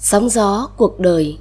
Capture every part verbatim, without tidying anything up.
Sóng gió cuộc đời.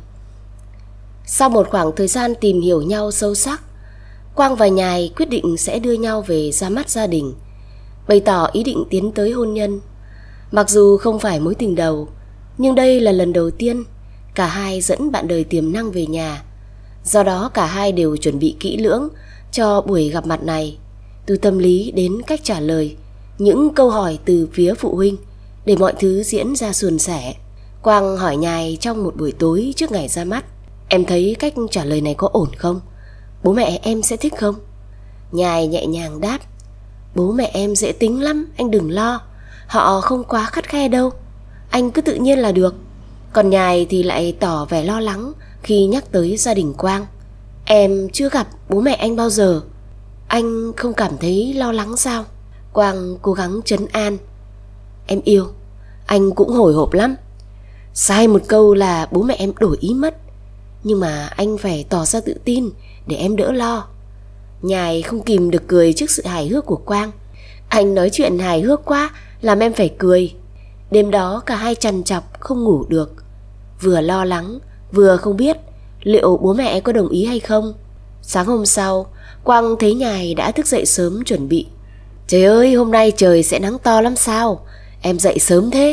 Sau một khoảng thời gian tìm hiểu nhau sâu sắc, Quang và Nhài quyết định sẽ đưa nhau về ra mắt gia đình, bày tỏ ý định tiến tới hôn nhân. Mặc dù không phải mối tình đầu, nhưng đây là lần đầu tiên cả hai dẫn bạn đời tiềm năng về nhà. Do đó cả hai đều chuẩn bị kỹ lưỡng cho buổi gặp mặt này, từ tâm lý đến cách trả lời những câu hỏi từ phía phụ huynh, để mọi thứ diễn ra suôn sẻ. Quang hỏi Nhài trong một buổi tối trước ngày ra mắt: "Em thấy cách trả lời này có ổn không? Bố mẹ em sẽ thích không?" Nhài nhẹ nhàng đáp: "Bố mẹ em dễ tính lắm, anh đừng lo. Họ không quá khắt khe đâu. Anh cứ tự nhiên là được." Còn Nhài thì lại tỏ vẻ lo lắng khi nhắc tới gia đình Quang: "Em chưa gặp bố mẹ anh bao giờ. Anh không cảm thấy lo lắng sao?" Quang cố gắng trấn an: "Em yêu, anh cũng hồi hộp lắm. Sai một câu là bố mẹ em đổi ý mất. Nhưng mà anh phải tỏ ra tự tin để em đỡ lo." Nhài không kìm được cười trước sự hài hước của Quang. Anh nói chuyện hài hước quá làm em phải cười. Đêm đó cả hai trằn trọc không ngủ được, vừa lo lắng vừa không biết liệu bố mẹ có đồng ý hay không. Sáng hôm sau, Quang thấy Nhài đã thức dậy sớm chuẩn bị. "Trời ơi, hôm nay trời sẽ nắng to lắm sao? Em dậy sớm thế."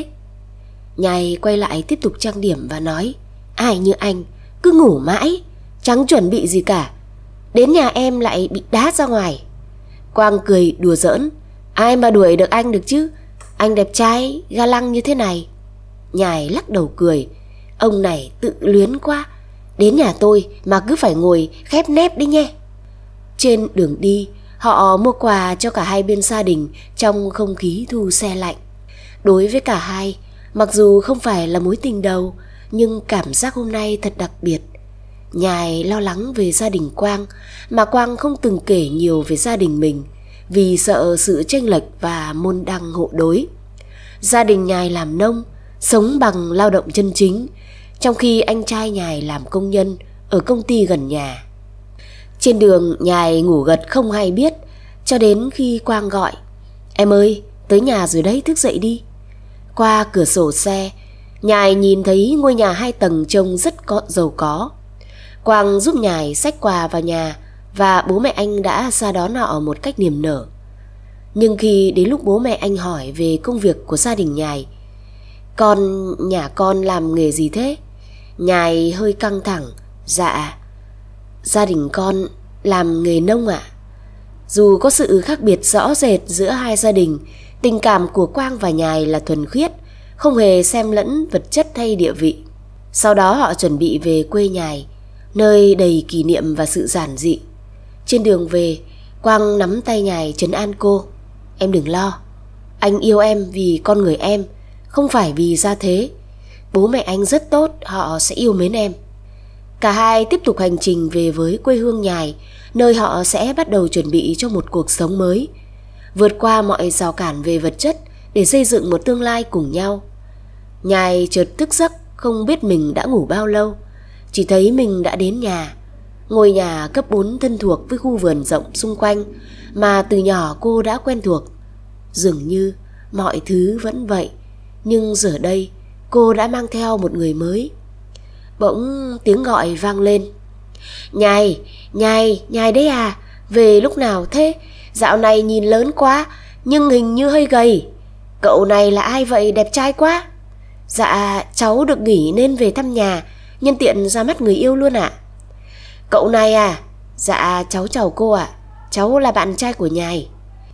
Nhài quay lại tiếp tục trang điểm và nói: "Ai như anh cứ ngủ mãi, chẳng chuẩn bị gì cả. Đến nhà em lại bị đá ra ngoài." Quang cười đùa giỡn: "Ai mà đuổi được anh được chứ? Anh đẹp trai, ga lăng như thế này." Nhài lắc đầu cười: "Ông này tự luyến quá. Đến nhà tôi mà cứ phải ngồi khép nép đi nhé." Trên đường đi, họ mua quà cho cả hai bên gia đình trong không khí thu se lạnh. Đối với cả hai, mặc dù không phải là mối tình đầu, nhưng cảm giác hôm nay thật đặc biệt. Nhài lo lắng về gia đình Quang, mà Quang không từng kể nhiều về gia đình mình, vì sợ sự chênh lệch và môn đăng hộ đối. Gia đình Nhài làm nông, sống bằng lao động chân chính, trong khi anh trai Nhài làm công nhân ở công ty gần nhà. Trên đường, Nhài ngủ gật không hay biết, cho đến khi Quang gọi: "Em ơi, tới nhà rồi đấy, thức dậy đi." Qua cửa sổ xe, Nhài nhìn thấy ngôi nhà hai tầng trông rất có giàu có. Quang giúp Nhài xách quà vào nhà và bố mẹ anh đã ra đón họ một cách niềm nở. Nhưng khi đến lúc bố mẹ anh hỏi về công việc của gia đình Nhài: "Con, nhà con làm nghề gì thế?" Nhài hơi căng thẳng: "Dạ, gia đình con làm nghề nông ạ." Dù có sự khác biệt rõ rệt giữa hai gia đình, tình cảm của Quang và Nhài là thuần khiết, không hề xem lẫn vật chất hay địa vị. Sau đó họ chuẩn bị về quê Nhài, nơi đầy kỷ niệm và sự giản dị. Trên đường về, Quang nắm tay Nhài trấn an cô: "Em đừng lo. Anh yêu em vì con người em, không phải vì gia thế. Bố mẹ anh rất tốt, họ sẽ yêu mến em." Cả hai tiếp tục hành trình về với quê hương Nhài, nơi họ sẽ bắt đầu chuẩn bị cho một cuộc sống mới, vượt qua mọi rào cản về vật chất để xây dựng một tương lai cùng nhau. Nhài chợt thức giấc, không biết mình đã ngủ bao lâu, chỉ thấy mình đã đến nhà. Ngôi nhà cấp bốn thân thuộc với khu vườn rộng xung quanh mà từ nhỏ cô đã quen thuộc. Dường như mọi thứ vẫn vậy, nhưng giờ đây cô đã mang theo một người mới. Bỗng tiếng gọi vang lên: "Nhài, Nhài, Nhài đấy à? Về lúc nào thế? Dạo này nhìn lớn quá, nhưng hình như hơi gầy. Cậu này là ai vậy, đẹp trai quá." "Dạ, cháu được nghỉ nên về thăm nhà, nhân tiện ra mắt người yêu luôn ạ." "Cậu này à?" "Dạ, cháu chào cô ạ. Cháu là bạn trai của Nhài."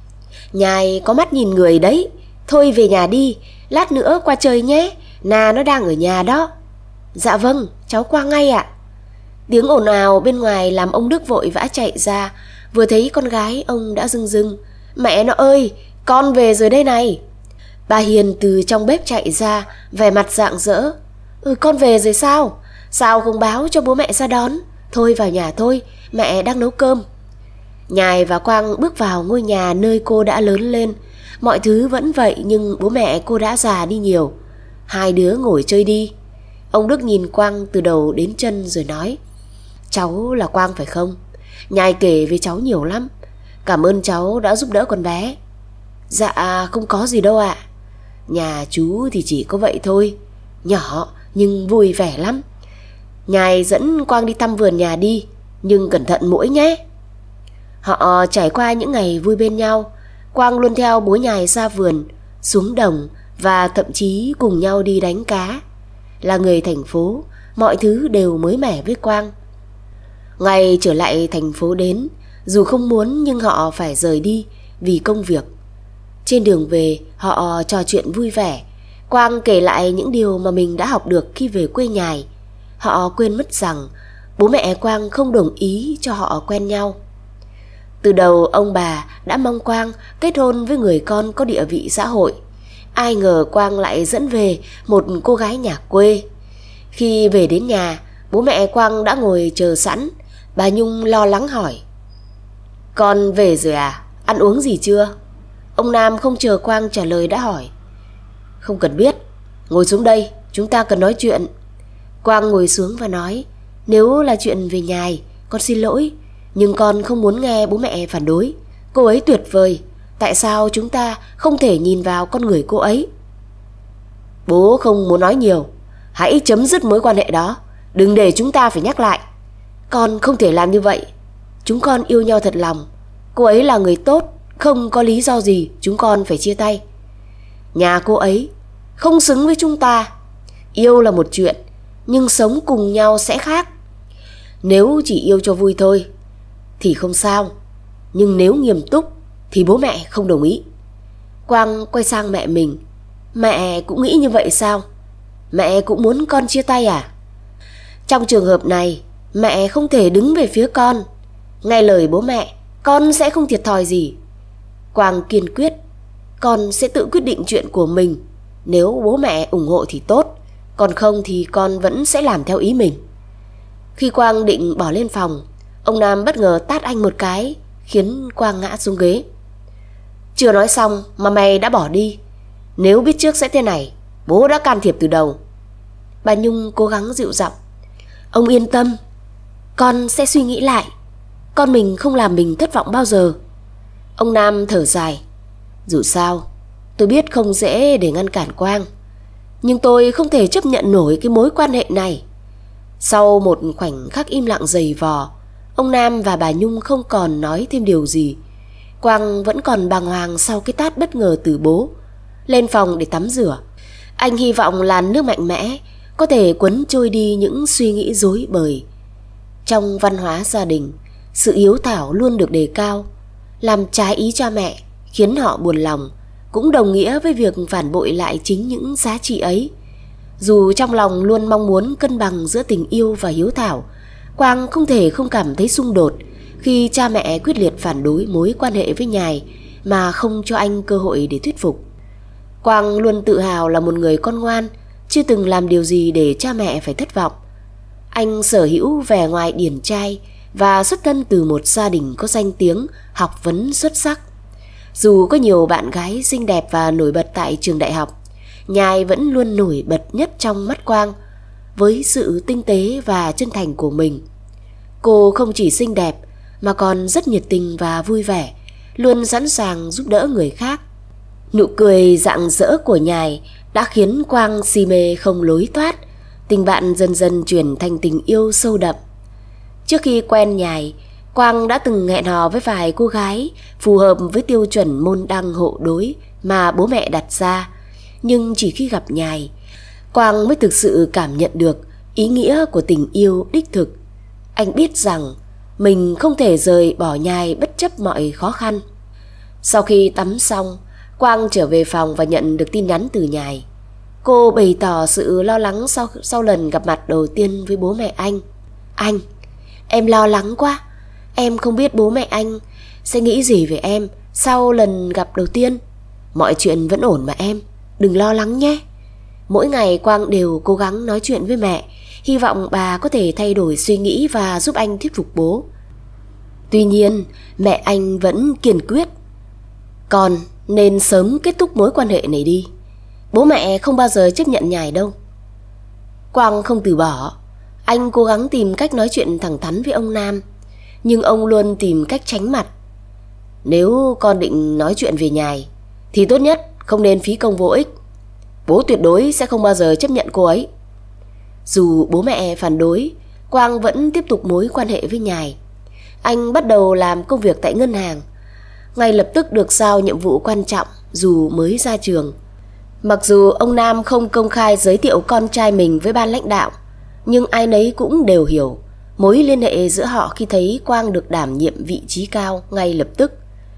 "Nhài có mắt nhìn người đấy. Thôi về nhà đi, lát nữa qua chơi nhé, Na nó đang ở nhà đó." "Dạ vâng, cháu qua ngay ạ." Tiếng ồn ào bên ngoài làm ông Đức vội vã chạy ra. Vừa thấy con gái, ông đã rưng rưng: "Mẹ nó ơi, con về rồi đây này." Bà Hiền từ trong bếp chạy ra, vẻ mặt rạng rỡ: "Ừ, con về rồi sao? Sao không báo cho bố mẹ ra đón? Thôi vào nhà thôi, mẹ đang nấu cơm." Nhài và Quang bước vào ngôi nhà nơi cô đã lớn lên. Mọi thứ vẫn vậy, nhưng bố mẹ cô đã già đi nhiều. Hai đứa ngồi chơi đi. Ông Đức nhìn Quang từ đầu đến chân rồi nói: "Cháu là Quang phải không? Nhài kể với cháu nhiều lắm. Cảm ơn cháu đã giúp đỡ con bé." "Dạ không có gì đâu ạ. Nhà chú thì chỉ có vậy thôi. Nhỏ nhưng vui vẻ lắm. Nhài dẫn Quang đi thăm vườn nhà đi, nhưng cẩn thận muỗi nhé. Họ trải qua những ngày vui bên nhau. Quang luôn theo bố Nhài ra vườn, xuống đồng và thậm chí cùng nhau đi đánh cá. Là người thành phố, mọi thứ đều mới mẻ với Quang. Ngày trở lại thành phố đến, dù không muốn nhưng họ phải rời đi vì công việc. Trên đường về, họ trò chuyện vui vẻ. Quang kể lại những điều mà mình đã học được khi về quê Nhài. Họ quên mất rằng bố mẹ Quang không đồng ý cho họ quen nhau. Từ đầu ông bà đã mong Quang kết hôn với người con có địa vị xã hội. Ai ngờ Quang lại dẫn về một cô gái nhà quê. Khi về đến nhà, bố mẹ Quang đã ngồi chờ sẵn. Bà Nhung lo lắng hỏi: "Con về rồi à? Ăn uống gì chưa?" Ông Nam không chờ Quang trả lời đã hỏi: "Không cần biết, ngồi xuống đây, chúng ta cần nói chuyện." Quang ngồi xuống và nói: "Nếu là chuyện về Nhài, con xin lỗi, nhưng con không muốn nghe bố mẹ phản đối. Cô ấy tuyệt vời, tại sao chúng ta không thể nhìn vào con người cô ấy?" "Bố không muốn nói nhiều, hãy chấm dứt mối quan hệ đó, đừng để chúng ta phải nhắc lại." "Con không thể làm như vậy, chúng con yêu nhau thật lòng. Cô ấy là người tốt, không có lý do gì chúng con phải chia tay. Nhà cô ấy không xứng với chúng ta. Yêu là một chuyện, nhưng sống cùng nhau sẽ khác. Nếu chỉ yêu cho vui thôi thì không sao, nhưng nếu nghiêm túc thì bố mẹ không đồng ý." Quang quay sang mẹ mình: "Mẹ cũng nghĩ như vậy sao? Mẹ cũng muốn con chia tay à?" "Trong trường hợp này, mẹ không thể đứng về phía con. Nghe lời bố mẹ, con sẽ không thiệt thòi gì." Quang kiên quyết: "Con sẽ tự quyết định chuyện của mình. Nếu bố mẹ ủng hộ thì tốt, còn không thì con vẫn sẽ làm theo ý mình." Khi Quang định bỏ lên phòng, ông Nam bất ngờ tát anh một cái, khiến Quang ngã xuống ghế. "Chưa nói xong mà mày đã bỏ đi. Nếu biết trước sẽ thế này, bố đã can thiệp từ đầu." Bà Nhung cố gắng dịu giọng: "Ông yên tâm, con sẽ suy nghĩ lại. Con mình không làm mình thất vọng bao giờ." Ông Nam thở dài: "Dù sao, tôi biết không dễ để ngăn cản Quang, nhưng tôi không thể chấp nhận nổi cái mối quan hệ này." Sau một khoảnh khắc im lặng dày vò, ông Nam và bà Nhung không còn nói thêm điều gì. Quang vẫn còn bàng hoàng sau cái tát bất ngờ từ bố. Lên phòng để tắm rửa, anh hy vọng làn nước mạnh mẽ có thể cuốn trôi đi những suy nghĩ rối bời. Trong văn hóa gia đình, sự hiếu thảo luôn được đề cao. Làm trái ý cha mẹ khiến họ buồn lòng cũng đồng nghĩa với việc phản bội lại chính những giá trị ấy. Dù trong lòng luôn mong muốn cân bằng giữa tình yêu và hiếu thảo, Quang không thể không cảm thấy xung đột khi cha mẹ quyết liệt phản đối mối quan hệ với Nhài mà không cho anh cơ hội để thuyết phục. Quang luôn tự hào là một người con ngoan, chưa từng làm điều gì để cha mẹ phải thất vọng. Anh sở hữu vẻ ngoài điển trai và xuất thân từ một gia đình có danh tiếng học vấn xuất sắc. Dù có nhiều bạn gái xinh đẹp và nổi bật tại trường đại học, Nhài vẫn luôn nổi bật nhất trong mắt Quang với sự tinh tế và chân thành của mình. Cô không chỉ xinh đẹp mà còn rất nhiệt tình và vui vẻ, luôn sẵn sàng giúp đỡ người khác. Nụ cười rạng rỡ của Nhài đã khiến Quang si mê không lối thoát. Tình bạn dần dần chuyển thành tình yêu sâu đậm. Trước khi quen Nhài, Quang đã từng hẹn hò với vài cô gái phù hợp với tiêu chuẩn môn đăng hộ đối mà bố mẹ đặt ra. Nhưng chỉ khi gặp Nhài, Quang mới thực sự cảm nhận được ý nghĩa của tình yêu đích thực. Anh biết rằng mình không thể rời bỏ Nhài bất chấp mọi khó khăn. Sau khi tắm xong, Quang trở về phòng và nhận được tin nhắn từ Nhài. Cô bày tỏ sự lo lắng sau, sau lần gặp mặt đầu tiên với bố mẹ anh. "Anh, em lo lắng quá. Em không biết bố mẹ anh sẽ nghĩ gì về em sau lần gặp đầu tiên. Mọi chuyện vẫn ổn mà em, đừng lo lắng nhé." Mỗi ngày Quang đều cố gắng nói chuyện với mẹ, hy vọng bà có thể thay đổi suy nghĩ và giúp anh thuyết phục bố. Tuy nhiên, mẹ anh vẫn kiên quyết: "Con nên sớm kết thúc mối quan hệ này đi. Bố mẹ không bao giờ chấp nhận Nhài đâu." Quang không từ bỏ. Anh cố gắng tìm cách nói chuyện thẳng thắn với ông Nam, nhưng ông luôn tìm cách tránh mặt. "Nếu con định nói chuyện về Nhài thì tốt nhất không nên phí công vô ích. Bố tuyệt đối sẽ không bao giờ chấp nhận cô ấy." Dù bố mẹ phản đối, Quang vẫn tiếp tục mối quan hệ với Nhài. Anh bắt đầu làm công việc tại ngân hàng, ngay lập tức được giao nhiệm vụ quan trọng dù mới ra trường. Mặc dù ông Nam không công khai giới thiệu con trai mình với ban lãnh đạo, nhưng ai nấy cũng đều hiểu mối liên hệ giữa họ khi thấy Quang được đảm nhiệm vị trí cao ngay lập tức.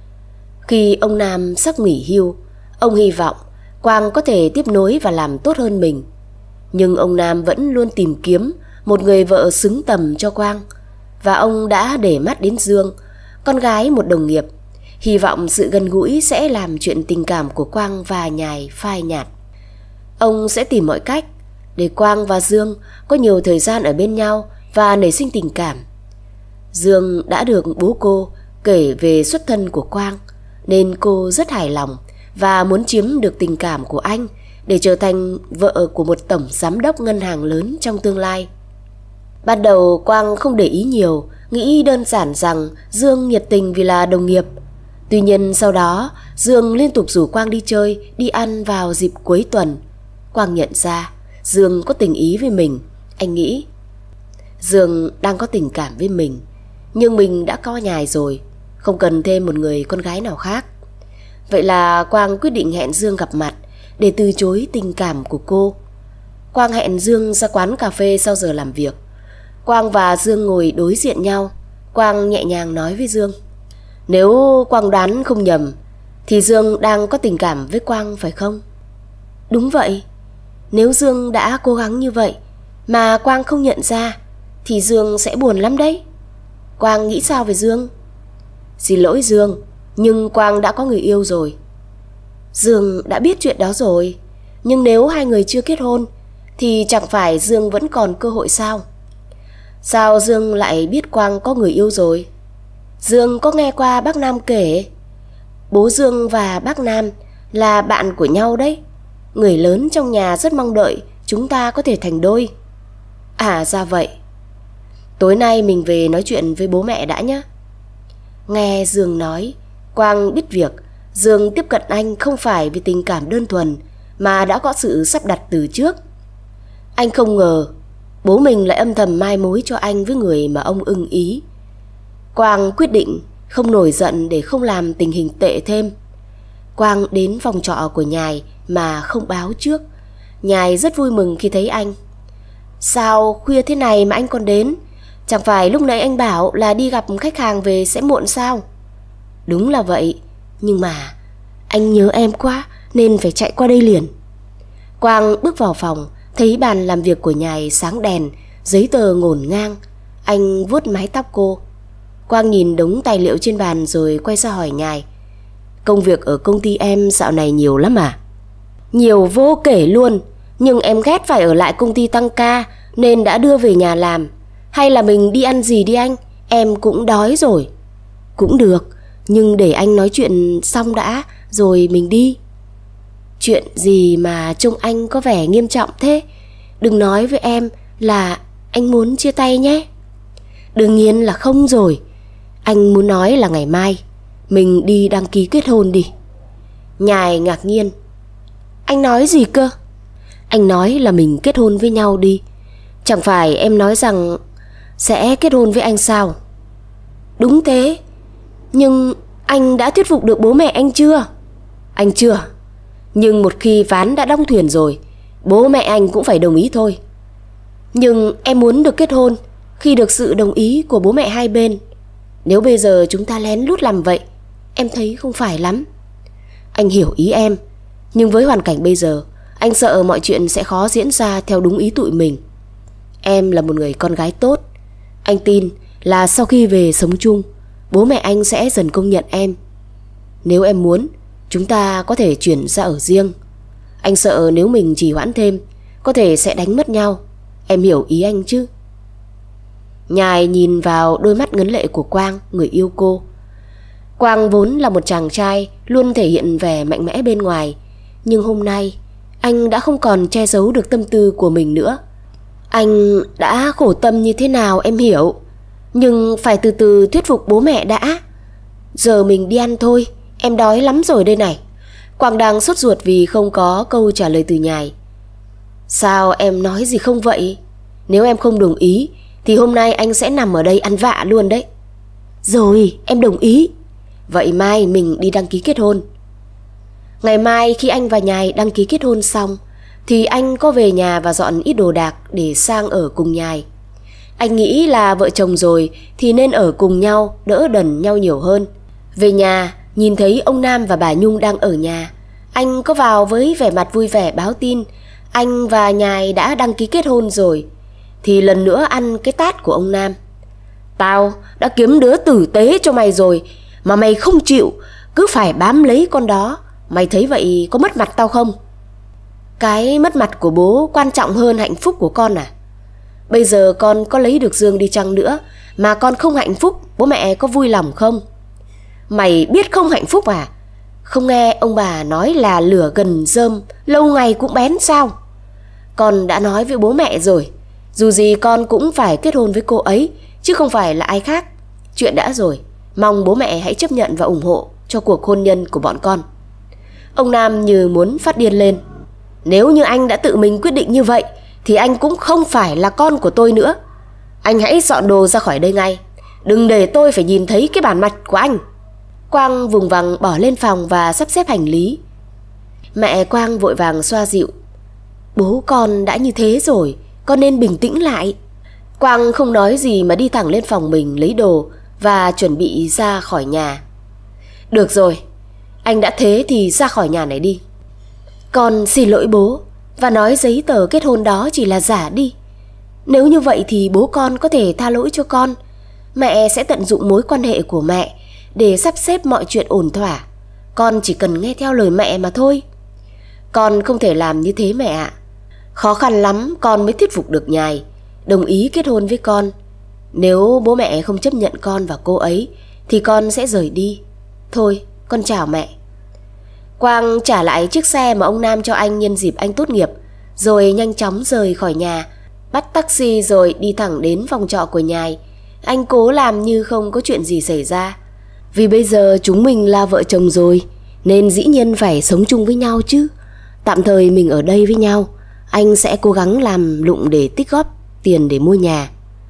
Khi ông Nam sắp nghỉ hưu, ông hy vọng Quang có thể tiếp nối và làm tốt hơn mình. Nhưng ông Nam vẫn luôn tìm kiếm một người vợ xứng tầm cho Quang, và ông đã để mắt đến Dương, con gái một đồng nghiệp, hy vọng sự gần gũi sẽ làm chuyện tình cảm của Quang và Nhài phai nhạt. Ông sẽ tìm mọi cách để Quang và Dương có nhiều thời gian ở bên nhau và nảy sinh tình cảm. Dương đã được bố cô kể về xuất thân của Quang, nên cô rất hài lòng và muốn chiếm được tình cảm của anh để trở thành vợ của một tổng giám đốc ngân hàng lớn trong tương lai. Ban đầu Quang không để ý nhiều, nghĩ đơn giản rằng Dương nhiệt tình vì là đồng nghiệp. Tuy nhiên sau đó Dương liên tục rủ Quang đi chơi, đi ăn vào dịp cuối tuần. Quang nhận ra Dương có tình ý với mình. Anh nghĩ Dương đang có tình cảm với mình, nhưng mình đã có Nhài rồi, không cần thêm một người con gái nào khác. Vậy là Quang quyết định hẹn Dương gặp mặt để từ chối tình cảm của cô. Quang hẹn Dương ra quán cà phê sau giờ làm việc. Quang và Dương ngồi đối diện nhau. Quang nhẹ nhàng nói với Dương: "Nếu Quang đoán không nhầm thì Dương đang có tình cảm với Quang phải không?" "Đúng vậy. Nếu Dương đã cố gắng như vậy mà Quang không nhận ra thì Dương sẽ buồn lắm đấy." "Quang nghĩ sao về Dương?" "Xin lỗi Dương, nhưng Quang đã có người yêu rồi." "Dương đã biết chuyện đó rồi, nhưng nếu hai người chưa kết hôn thì chẳng phải Dương vẫn còn cơ hội sao?" "Sao Dương lại biết Quang có người yêu rồi?" "Dương có nghe qua bác Nam kể. Bố Dương và bác Nam là bạn của nhau đấy. Người lớn trong nhà rất mong đợi chúng ta có thể thành đôi." "À ra vậy. Tối nay mình về nói chuyện với bố mẹ đã nhé." Nghe Dương nói, Quang biết việc Dương tiếp cận anh không phải vì tình cảm đơn thuần, mà đã có sự sắp đặt từ trước. Anh không ngờ bố mình lại âm thầm mai mối cho anh với người mà ông ưng ý. Quang quyết định không nổi giận để không làm tình hình tệ thêm. Quang đến phòng trọ của Nhài mà không báo trước. Nhài rất vui mừng khi thấy anh. "Sao khuya thế này mà anh còn đến? Chẳng phải lúc nãy anh bảo là đi gặp khách hàng về sẽ muộn sao?" "Đúng là vậy, nhưng mà anh nhớ em quá nên phải chạy qua đây liền." Quang bước vào phòng, thấy bàn làm việc của Nhài sáng đèn, giấy tờ ngổn ngang. Anh vuốt mái tóc cô. Quang nhìn đống tài liệu trên bàn rồi quay ra hỏi Nhài: "Công việc ở công ty em dạo này nhiều lắm à?" "Nhiều vô kể luôn, nhưng em ghét phải ở lại công ty tăng ca nên đã đưa về nhà làm. Hay là mình đi ăn gì đi anh? Em cũng đói rồi." "Cũng được, nhưng để anh nói chuyện xong đã rồi mình đi." "Chuyện gì mà trông anh có vẻ nghiêm trọng thế? Đừng nói với em là anh muốn chia tay nhé." "Đương nhiên là không rồi. Anh muốn nói là ngày mai mình đi đăng ký kết hôn đi." Nhài ngạc nhiên: "Anh nói gì cơ?" "Anh nói là mình kết hôn với nhau đi. Chẳng phải em nói rằng sẽ kết hôn với anh sao?" "Đúng thế, nhưng anh đã thuyết phục được bố mẹ anh chưa?" "Anh chưa. Nhưng một khi ván đã đóng thuyền rồi, bố mẹ anh cũng phải đồng ý thôi." "Nhưng em muốn được kết hôn khi được sự đồng ý của bố mẹ hai bên. Nếu bây giờ chúng ta lén lút làm vậy, em thấy không phải lắm." "Anh hiểu ý em, nhưng với hoàn cảnh bây giờ, anh sợ mọi chuyện sẽ khó diễn ra theo đúng ý tụi mình. Em là một người con gái tốt. Anh tin là sau khi về sống chung, bố mẹ anh sẽ dần công nhận em. Nếu em muốn, chúng ta có thể chuyển ra ở riêng. Anh sợ nếu mình trì hoãn thêm, có thể sẽ đánh mất nhau. Em hiểu ý anh chứ?" Nhài nhìn vào đôi mắt ngấn lệ của Quang, người yêu cô. Quang vốn là một chàng trai luôn thể hiện vẻ mạnh mẽ bên ngoài, nhưng hôm nay anh đã không còn che giấu được tâm tư của mình nữa. Anh đã khổ tâm như thế nào em hiểu, nhưng phải từ từ thuyết phục bố mẹ đã. Giờ mình đi ăn thôi, em đói lắm rồi đây này. Quang đang sốt ruột vì không có câu trả lời từ Nhài. "Sao em nói gì không vậy? Nếu em không đồng ý thì hôm nay anh sẽ nằm ở đây ăn vạ luôn đấy. Rồi, em đồng ý. Vậy mai mình đi đăng ký kết hôn. Ngày mai khi anh và Nhài đăng ký kết hôn xong thì anh có về nhà và dọn ít đồ đạc để sang ở cùng Nhài. Anh nghĩ là vợ chồng rồi thì nên ở cùng nhau, đỡ đần nhau nhiều hơn. Về nhà, nhìn thấy ông Nam và bà Nhung đang ở nhà, anh có vào với vẻ mặt vui vẻ báo tin anh và Nhài đã đăng ký kết hôn rồi. Thì lần nữa ăn cái tát của ông Nam. Tao đã kiếm đứa tử tế cho mày rồi mà mày không chịu, cứ phải bám lấy con đó. Mày thấy vậy có mất mặt tao không? Cái mất mặt của bố quan trọng hơn hạnh phúc của con à? Bây giờ con có lấy được Dương đi chăng nữa mà con không hạnh phúc, bố mẹ có vui lòng không? Mày biết không hạnh phúc à? Không nghe ông bà nói là lửa gần rơm lâu ngày cũng bén sao? Con đã nói với bố mẹ rồi, dù gì con cũng phải kết hôn với cô ấy chứ không phải là ai khác. Chuyện đã rồi, mong bố mẹ hãy chấp nhận và ủng hộ cho cuộc hôn nhân của bọn con. Ông Nam như muốn phát điên lên. Nếu như anh đã tự mình quyết định như vậy thì anh cũng không phải là con của tôi nữa. Anh hãy dọn đồ ra khỏi đây ngay, đừng để tôi phải nhìn thấy cái bản mặt của anh. Quang vùng vằng bỏ lên phòng và sắp xếp hành lý. Mẹ Quang vội vàng xoa dịu. Bố con đã như thế rồi, con nên bình tĩnh lại. Quang không nói gì mà đi thẳng lên phòng mình lấy đồ và chuẩn bị ra khỏi nhà. Được rồi, anh đã thế thì ra khỏi nhà này đi. Con xin lỗi bố và nói giấy tờ kết hôn đó chỉ là giả đi. Nếu như vậy thì bố con có thể tha lỗi cho con. Mẹ sẽ tận dụng mối quan hệ của mẹ để sắp xếp mọi chuyện ổn thỏa. Con chỉ cần nghe theo lời mẹ mà thôi. Con không thể làm như thế mẹ ạ. Khó khăn lắm con mới thuyết phục được Nhài đồng ý kết hôn với con. Nếu bố mẹ không chấp nhận con và cô ấy thì con sẽ rời đi. Thôi, con chào mẹ. Quang trả lại chiếc xe mà ông Nam cho anh nhân dịp anh tốt nghiệp, rồi nhanh chóng rời khỏi nhà, bắt taxi rồi đi thẳng đến phòng trọ của Nhài. Anh cố làm như không có chuyện gì xảy ra. Vì bây giờ chúng mình là vợ chồng rồi nên dĩ nhiên phải sống chung với nhau chứ. Tạm thời mình ở đây với nhau, anh sẽ cố gắng làm lụng để tích góp tiền để mua nhà.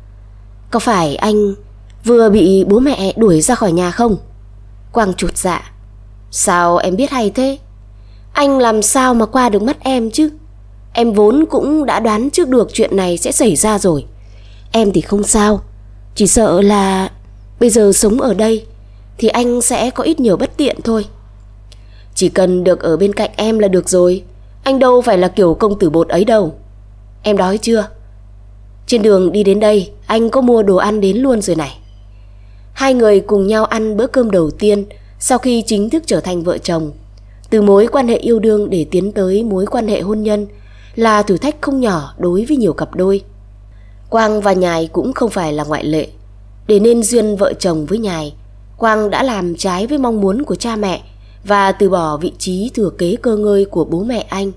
Có phải anh vừa bị bố mẹ đuổi ra khỏi nhà không? Quang chột dạ. Sao em biết hay thế? Anh làm sao mà qua được mắt em chứ? Em vốn cũng đã đoán trước được chuyện này sẽ xảy ra rồi. Em thì không sao, chỉ sợ là bây giờ sống ở đây thì anh sẽ có ít nhiều bất tiện thôi. Chỉ cần được ở bên cạnh em là được rồi. Anh đâu phải là kiểu công tử bột ấy đâu. Em đói chưa? Trên đường đi đến đây anh có mua đồ ăn đến luôn rồi này. Hai người cùng nhau ăn bữa cơm đầu tiên sau khi chính thức trở thành vợ chồng. Từ mối quan hệ yêu đương để tiến tới mối quan hệ hôn nhân là thử thách không nhỏ đối với nhiều cặp đôi. Quang và Nhài cũng không phải là ngoại lệ. Để nên duyên vợ chồng với Nhài, Quang đã làm trái với mong muốn của cha mẹ và từ bỏ vị trí thừa kế cơ ngơi của bố mẹ anh.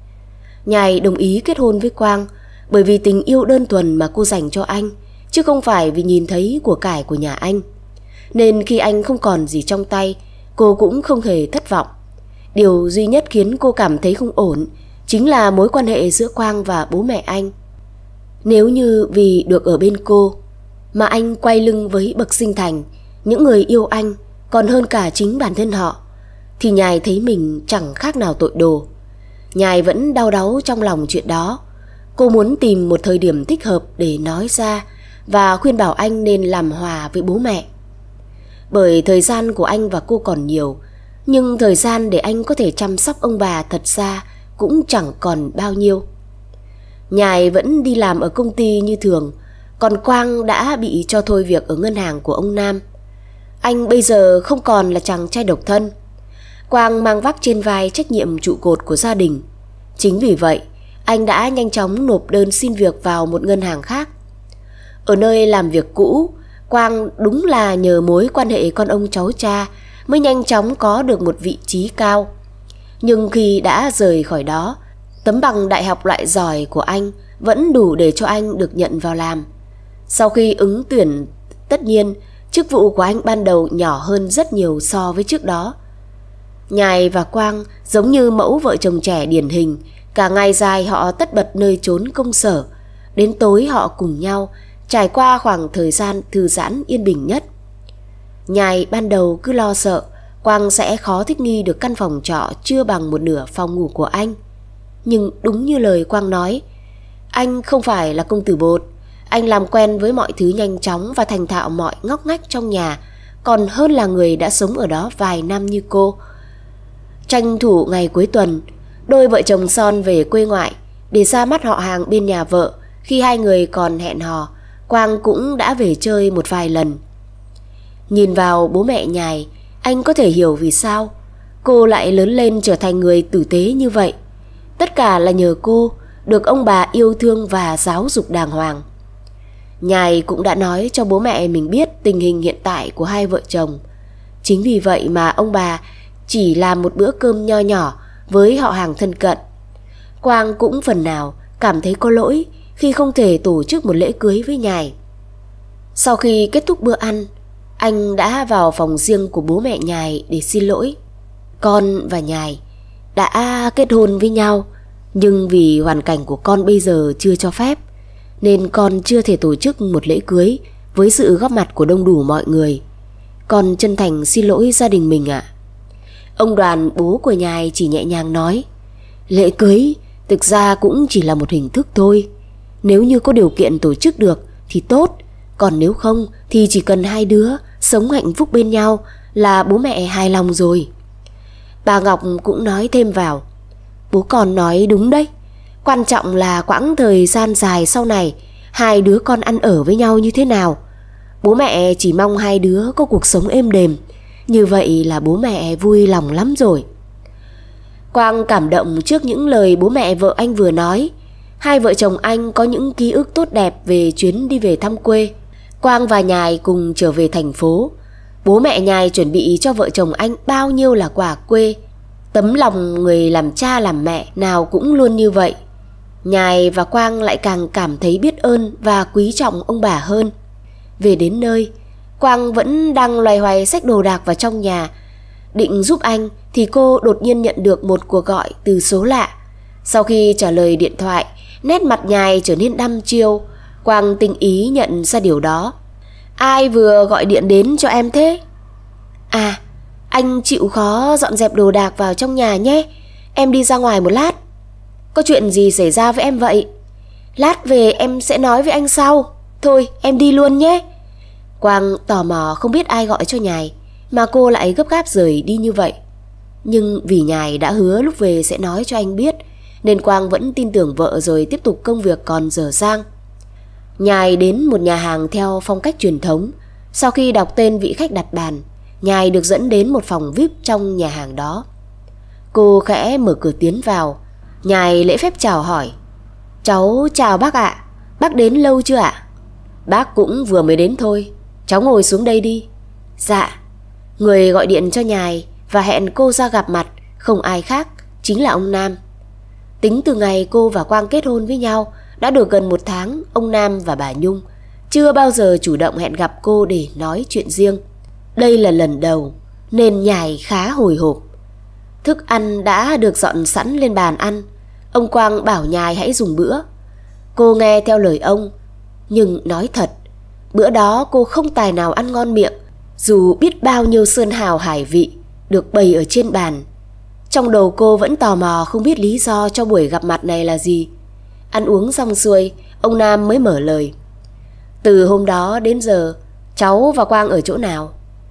Nhài đồng ý kết hôn với Quang bởi vì tình yêu đơn thuần mà cô dành cho anh, chứ không phải vì nhìn thấy của cải của nhà anh. Nên khi anh không còn gì trong tay, cô cũng không hề thất vọng. Điều duy nhất khiến cô cảm thấy không ổn chính là mối quan hệ giữa Quang và bố mẹ anh. Nếu như vì được ở bên cô mà anh quay lưng với bậc sinh thành, những người yêu anh còn hơn cả chính bản thân họ, thì Nhài thấy mình chẳng khác nào tội đồ. Nhài vẫn đau đáu trong lòng chuyện đó. Cô muốn tìm một thời điểm thích hợp để nói ra và khuyên bảo anh nên làm hòa với bố mẹ. Bởi thời gian của anh và cô còn nhiều, nhưng thời gian để anh có thể chăm sóc ông bà thật ra cũng chẳng còn bao nhiêu. Nhài vẫn đi làm ở công ty như thường, còn Quang đã bị cho thôi việc ở ngân hàng của ông Nam. Anh bây giờ không còn là chàng trai độc thân. Quang mang vác trên vai trách nhiệm trụ cột của gia đình. Chính vì vậy, anh đã nhanh chóng nộp đơn xin việc vào một ngân hàng khác. Ở nơi làm việc cũ, Quang đúng là nhờ mối quan hệ con ông cháu cha mới nhanh chóng có được một vị trí cao. Nhưng khi đã rời khỏi đó, tấm bằng đại học loại giỏi của anh vẫn đủ để cho anh được nhận vào làm. Sau khi ứng tuyển, tất nhiên, chức vụ của anh ban đầu nhỏ hơn rất nhiều so với trước đó. Nhài và Quang giống như mẫu vợ chồng trẻ điển hình, cả ngày dài họ tất bật nơi chốn công sở, đến tối họ cùng nhau trải qua khoảng thời gian thư giãn yên bình nhất. Nhài ban đầu cứ lo sợ Quang sẽ khó thích nghi được căn phòng trọ chưa bằng một nửa phòng ngủ của anh. Nhưng đúng như lời Quang nói, anh không phải là công tử bột. Anh làm quen với mọi thứ nhanh chóng và thành thạo mọi ngóc ngách trong nhà, còn hơn là người đã sống ở đó vài năm như cô. Tranh thủ ngày cuối tuần, đôi vợ chồng son về quê ngoại để ra mắt họ hàng bên nhà vợ. Khi hai người còn hẹn hò, Quang cũng đã về chơi một vài lần. Nhìn vào bố mẹ Nhài, anh có thể hiểu vì sao cô lại lớn lên trở thành người tử tế như vậy. Tất cả là nhờ cô được ông bà yêu thương và giáo dục đàng hoàng. Nhài cũng đã nói cho bố mẹ mình biết tình hình hiện tại của hai vợ chồng. Chính vì vậy mà ông bà chỉ làm một bữa cơm nho nhỏ với họ hàng thân cận. Quang cũng phần nào cảm thấy có lỗi khi không thể tổ chức một lễ cưới với Nhài. Sau khi kết thúc bữa ăn, anh đã vào phòng riêng của bố mẹ Nhài để xin lỗi. Con và Nhài đã kết hôn với nhau, nhưng vì hoàn cảnh của con bây giờ chưa cho phép, nên con chưa thể tổ chức một lễ cưới với sự góp mặt của đông đủ mọi người. Con chân thành xin lỗi gia đình mình ạ. Ông Đoàn, bố của Nhài, chỉ nhẹ nhàng nói, lễ cưới thực ra cũng chỉ là một hình thức thôi. Nếu như có điều kiện tổ chức được thì tốt, còn nếu không thì chỉ cần hai đứa sống hạnh phúc bên nhau là bố mẹ hài lòng rồi. Bà Ngọc cũng nói thêm vào, bố con nói đúng đấy. Quan trọng là quãng thời gian dài sau này hai đứa con ăn ở với nhau như thế nào. Bố mẹ chỉ mong hai đứa có cuộc sống êm đềm, như vậy là bố mẹ vui lòng lắm rồi. Quang cảm động trước những lời bố mẹ vợ anh vừa nói. Hai vợ chồng anh có những ký ức tốt đẹp về chuyến đi về thăm quê. Quang và Nhài cùng trở về thành phố. Bố mẹ Nhài chuẩn bị cho vợ chồng anh bao nhiêu là quà quê. Tấm lòng người làm cha làm mẹ nào cũng luôn như vậy. Nhài và Quang lại càng cảm thấy biết ơn và quý trọng ông bà hơn. Về đến nơi, Quang vẫn đang loay hoay xách đồ đạc vào trong nhà, định giúp anh thì cô đột nhiên nhận được một cuộc gọi từ số lạ. Sau khi trả lời điện thoại, nét mặt Nhài trở nên đăm chiêu. Quang tinh ý nhận ra điều đó. Ai vừa gọi điện đến cho em thế? À, anh chịu khó dọn dẹp đồ đạc vào trong nhà nhé, em đi ra ngoài một lát. Có chuyện gì xảy ra với em vậy? Lát về em sẽ nói với anh sau. Thôi em đi luôn nhé. Quang tò mò không biết ai gọi cho Nhài mà cô lại gấp gáp rời đi như vậy. Nhưng vì Nhài đã hứa lúc về sẽ nói cho anh biết, nên Quang vẫn tin tưởng vợ rồi tiếp tục công việc còn dở dang. Nhài đến một nhà hàng theo phong cách truyền thống. Sau khi đọc tên vị khách đặt bàn, Nhài được dẫn đến một phòng vi ai pi trong nhà hàng đó. Cô khẽ mở cửa tiến vào. Nhài lễ phép chào hỏi, cháu chào bác ạ, à. Bác đến lâu chưa ạ? Bác cũng vừa mới đến thôi, cháu ngồi xuống đây đi. Dạ. Người gọi điện cho Nhài và hẹn cô ra gặp mặt không ai khác, chính là ông Nam. Tính từ ngày cô và Quang kết hôn với nhau đã được gần một tháng, ông Nam và bà Nhung chưa bao giờ chủ động hẹn gặp cô để nói chuyện riêng. Đây là lần đầu nên Nhài khá hồi hộp. Thức ăn đã được dọn sẵn lên bàn ăn. Ông Quang bảo Nhài hãy dùng bữa. Cô nghe theo lời ông, nhưng nói thật, bữa đó cô không tài nào ăn ngon miệng, dù biết bao nhiêu sơn hào hải vị được bày ở trên bàn. Trong đầu cô vẫn tò mò không biết lý do cho buổi gặp mặt này là gì. Ăn uống xong xuôi, ông Nam mới mở lời. Từ hôm đó đến giờ, cháu và Quang ở chỗ nào?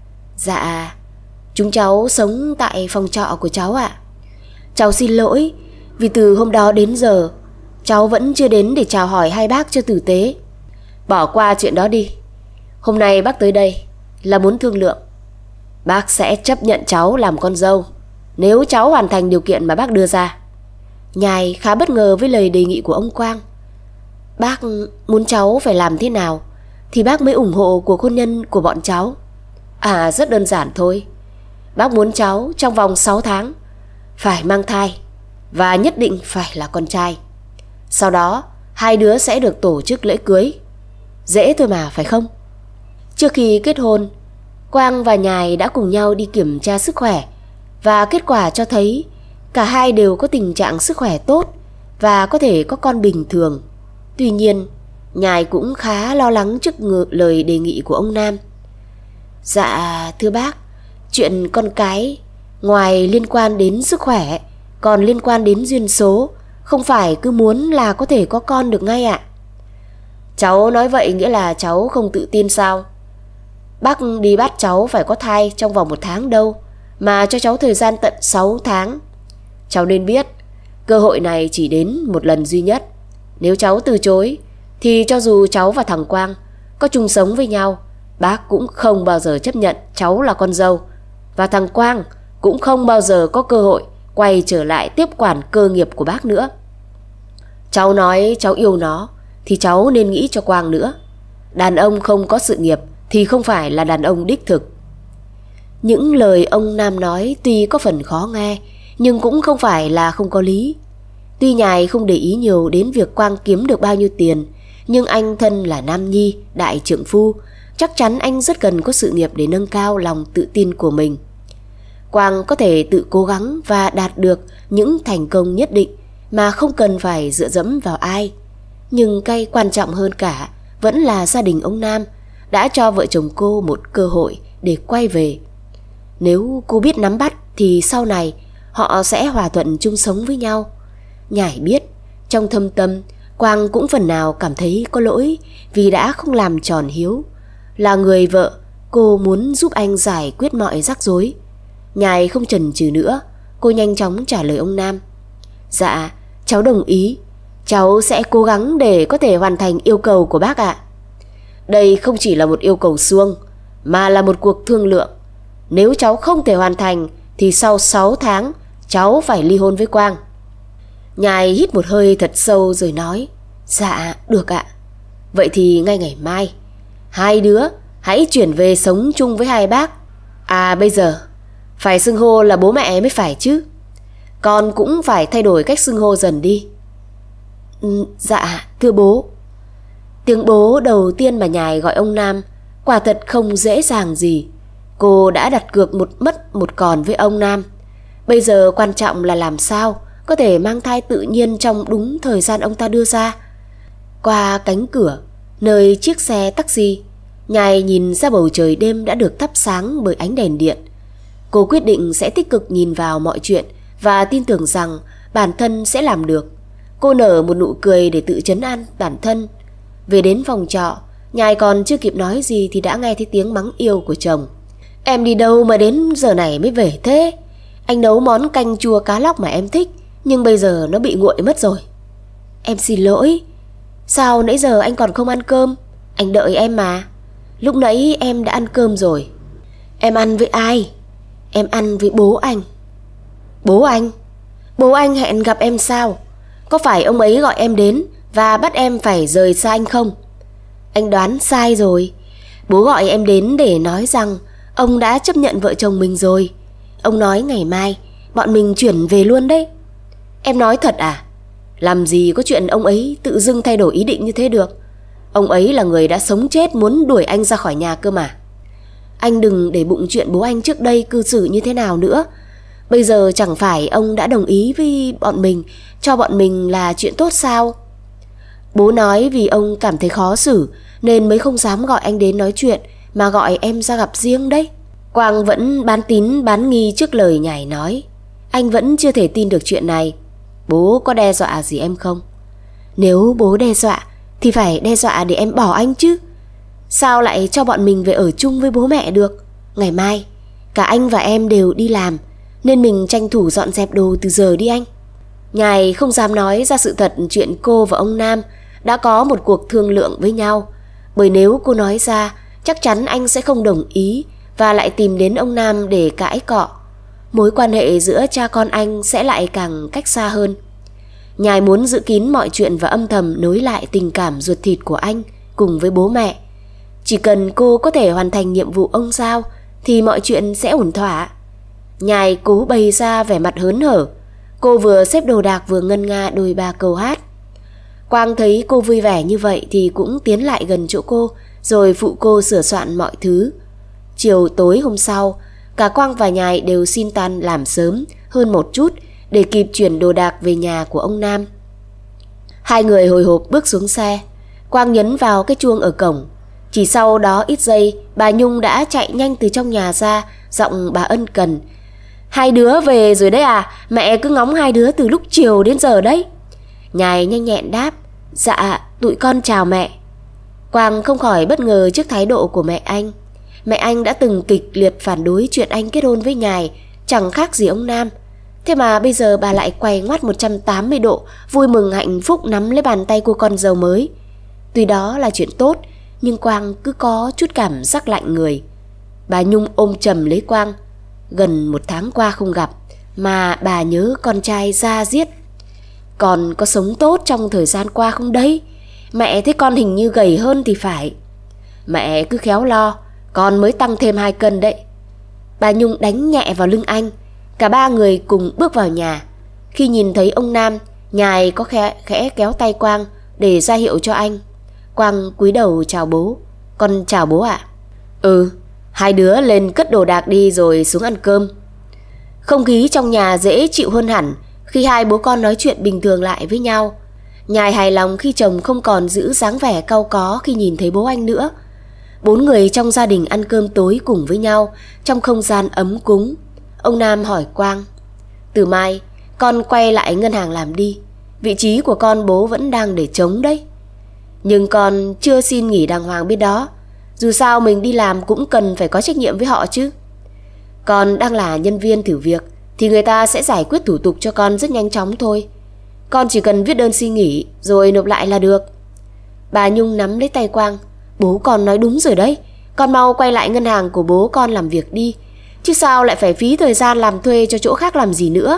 Dạ, chúng cháu sống tại phòng trọ của cháu ạ. Cháu xin lỗi, vì từ hôm đó đến giờ, cháu vẫn chưa đến để chào hỏi hai bác cho tử tế. Bỏ qua chuyện đó đi. Hôm nay bác tới đây là muốn thương lượng. Bác sẽ chấp nhận cháu làm con dâu nếu cháu hoàn thành điều kiện mà bác đưa ra. Nhài khá bất ngờ với lời đề nghị của ông Quang. Bác muốn cháu phải làm thế nào thì bác mới ủng hộ cuộc hôn nhân của bọn cháu? À, rất đơn giản thôi. Bác muốn cháu trong vòng sáu tháng phải mang thai, và nhất định phải là con trai. Sau đó hai đứa sẽ được tổ chức lễ cưới. Dễ thôi mà, phải không? Trước khi kết hôn, Quang và Nhài đã cùng nhau đi kiểm tra sức khỏe, và kết quả cho thấy cả hai đều có tình trạng sức khỏe tốt và có thể có con bình thường. Tuy nhiên, Nhài cũng khá lo lắng trước lời đề nghị của ông Nam. Dạ thưa bác, chuyện con cái ngoài liên quan đến sức khỏe còn liên quan đến duyên số, không phải cứ muốn là có thể có con được ngay ạ. Cháu nói vậy nghĩa là cháu không tự tin sao? Bác đi bắt cháu phải có thai trong vòng một tháng đâu, mà cho cháu thời gian tận sáu tháng. Cháu nên biết, cơ hội này chỉ đến một lần duy nhất. Nếu cháu từ chối, thì cho dù cháu và thằng Quang có chung sống với nhau, bác cũng không bao giờ chấp nhận cháu là con dâu. Và thằng Quang cũng không bao giờ có cơ hội quay trở lại tiếp quản cơ nghiệp của bác nữa. Cháu nói cháu yêu nó, thì cháu nên nghĩ cho Quang nữa. Đàn ông không có sự nghiệp thì không phải là đàn ông đích thực. Những lời ông Nam nói tuy có phần khó nghe, nhưng cũng không phải là không có lý. Tuy Nhài không để ý nhiều đến việc Quang kiếm được bao nhiêu tiền, nhưng anh thân là nam nhi, đại trượng phu, chắc chắn anh rất cần có sự nghiệp để nâng cao lòng tự tin của mình. Quang có thể tự cố gắng và đạt được những thành công nhất định mà không cần phải dựa dẫm vào ai. Nhưng cái quan trọng hơn cả vẫn là gia đình ông Nam đã cho vợ chồng cô một cơ hội để quay về. Nếu cô biết nắm bắt thì sau này họ sẽ hòa thuận chung sống với nhau. Nhài biết trong thâm tâm Quang cũng phần nào cảm thấy có lỗi vì đã không làm tròn hiếu. Là người vợ, cô muốn giúp anh giải quyết mọi rắc rối. Nhài không chần chừ nữa, cô nhanh chóng trả lời ông Nam. Dạ, cháu đồng ý. Cháu sẽ cố gắng để có thể hoàn thành yêu cầu của bác ạ. Đây không chỉ là một yêu cầu suông, mà là một cuộc thương lượng. Nếu cháu không thể hoàn thành thì sau sáu tháng cháu phải ly hôn với Quang. Nhài hít một hơi thật sâu rồi nói. Dạ, được ạ. Vậy thì ngay ngày mai hai đứa hãy chuyển về sống chung với hai bác. À bây giờ phải xưng hô là bố mẹ mới phải chứ. Con cũng phải thay đổi cách xưng hô dần đi. Ừ, dạ thưa bố. Tiếng bố đầu tiên mà Nhài gọi ông Nam quả thật không dễ dàng gì. Cô đã đặt cược một mất một còn với ông Nam. Bây giờ quan trọng là làm sao có thể mang thai tự nhiên trong đúng thời gian ông ta đưa ra. Qua cánh cửa nơi chiếc xe taxi, Nhài nhìn ra bầu trời đêm đã được thắp sáng bởi ánh đèn điện. Cô quyết định sẽ tích cực nhìn vào mọi chuyện và tin tưởng rằng bản thân sẽ làm được. Cô nở một nụ cười để tự trấn an bản thân. Về đến phòng trọ, Nhài còn chưa kịp nói gì thì đã nghe thấy tiếng mắng yêu của chồng. Em đi đâu mà đến giờ này mới về thế? Anh nấu món canh chua cá lóc mà em thích, nhưng bây giờ nó bị nguội mất rồi. Em xin lỗi. Sao nãy giờ anh còn không ăn cơm? Anh đợi em mà. Lúc nãy em đã ăn cơm rồi. Em ăn với ai? Em ăn với bố anh. Bố anh? Bố anh hẹn gặp em sao? Có phải ông ấy gọi em đến và bắt em phải rời xa anh không? Anh đoán sai rồi. Bố gọi em đến để nói rằng ông đã chấp nhận vợ chồng mình rồi. Ông nói ngày mai bọn mình chuyển về luôn đấy. Em nói thật à? Làm gì có chuyện ông ấy tự dưng thay đổi ý định như thế được. Ông ấy là người đã sống chết muốn đuổi anh ra khỏi nhà cơ mà. Anh đừng để bụng chuyện bố anh trước đây cư xử như thế nào nữa. Bây giờ chẳng phải ông đã đồng ý với bọn mình, cho bọn mình là chuyện tốt sao? Bố nói vì ông cảm thấy khó xử nên mới không dám gọi anh đến nói chuyện, mà gọi em ra gặp riêng đấy. Quang vẫn bán tín bán nghi trước lời Nhài nói. Anh vẫn chưa thể tin được chuyện này. Bố có đe dọa gì em không? Nếu bố đe dọa thì phải đe dọa để em bỏ anh chứ. Sao lại cho bọn mình về ở chung với bố mẹ được? Ngày mai cả anh và em đều đi làm, nên mình tranh thủ dọn dẹp đồ từ giờ đi anh. Nhài không dám nói ra sự thật chuyện cô và ông Nam đã có một cuộc thương lượng với nhau, bởi nếu cô nói ra chắc chắn anh sẽ không đồng ý và lại tìm đến ông Nam để cãi cọ. Mối quan hệ giữa cha con anh sẽ lại càng cách xa hơn. Nhài muốn giữ kín mọi chuyện và âm thầm nối lại tình cảm ruột thịt của anh cùng với bố mẹ. Chỉ cần cô có thể hoàn thành nhiệm vụ ông giao thì mọi chuyện sẽ ổn thỏa. Nhài cố bày ra vẻ mặt hớn hở. Cô vừa xếp đồ đạc vừa ngân nga đôi ba câu hát. Quang thấy cô vui vẻ như vậy thì cũng tiến lại gần chỗ cô, rồi phụ cô sửa soạn mọi thứ. Chiều tối hôm sau, cả Quang và Nhài đều xin tan làm sớm hơn một chút để kịp chuyển đồ đạc về nhà của ông Nam. Hai người hồi hộp bước xuống xe. Quang nhấn vào cái chuông ở cổng. Chỉ sau đó ít giây, bà Nhung đã chạy nhanh từ trong nhà ra, giọng bà ân cần: "Hai đứa về rồi đấy à? Mẹ cứ ngóng hai đứa từ lúc chiều đến giờ đấy." Nhài nhanh nhẹn đáp: "Dạ, tụi con chào mẹ." Quang không khỏi bất ngờ trước thái độ của mẹ anh. Mẹ anh đã từng kịch liệt phản đối chuyện anh kết hôn với Nhài, chẳng khác gì ông Nam. Thế mà bây giờ bà lại quay ngoắt một trăm tám mươi độ, vui mừng hạnh phúc nắm lấy bàn tay cô con dâu mới. Tuy đó là chuyện tốt, nhưng Quang cứ có chút cảm giác lạnh người. Bà Nhung ôm chầm lấy Quang. Gần một tháng qua không gặp mà bà nhớ con trai da diết. "Con có sống tốt trong thời gian qua không đấy? Mẹ thấy con hình như gầy hơn thì phải." "Mẹ cứ khéo lo, con mới tăng thêm hai cân đấy." Bà Nhung đánh nhẹ vào lưng anh. Cả ba người cùng bước vào nhà. Khi nhìn thấy ông Nam, Nhài có khẽ, khẽ kéo tay Quang để ra hiệu cho anh. Quang cúi đầu chào bố. "Con chào bố ạ." "Ừ, hai đứa lên cất đồ đạc đi rồi xuống ăn cơm." Không khí trong nhà dễ chịu hơn hẳn khi hai bố con nói chuyện bình thường lại với nhau. Nhài hài lòng khi chồng không còn giữ dáng vẻ cau có khi nhìn thấy bố anh nữa. Bốn người trong gia đình ăn cơm tối cùng với nhau trong không gian ấm cúng. Ông Nam hỏi Quang: "Từ mai con quay lại ngân hàng làm đi. Vị trí của con bố vẫn đang để trống đấy. Nhưng con chưa xin nghỉ đàng hoàng biết đó. Dù sao mình đi làm cũng cần phải có trách nhiệm với họ chứ. Con đang là nhân viên thử việc thì người ta sẽ giải quyết thủ tục cho con rất nhanh chóng thôi. Con chỉ cần viết đơn xin nghỉ rồi nộp lại là được." Bà Nhung nắm lấy tay Quang: "Bố con nói đúng rồi đấy. Con mau quay lại ngân hàng của bố con làm việc đi. Chứ sao lại phải phí thời gian làm thuê cho chỗ khác làm gì nữa."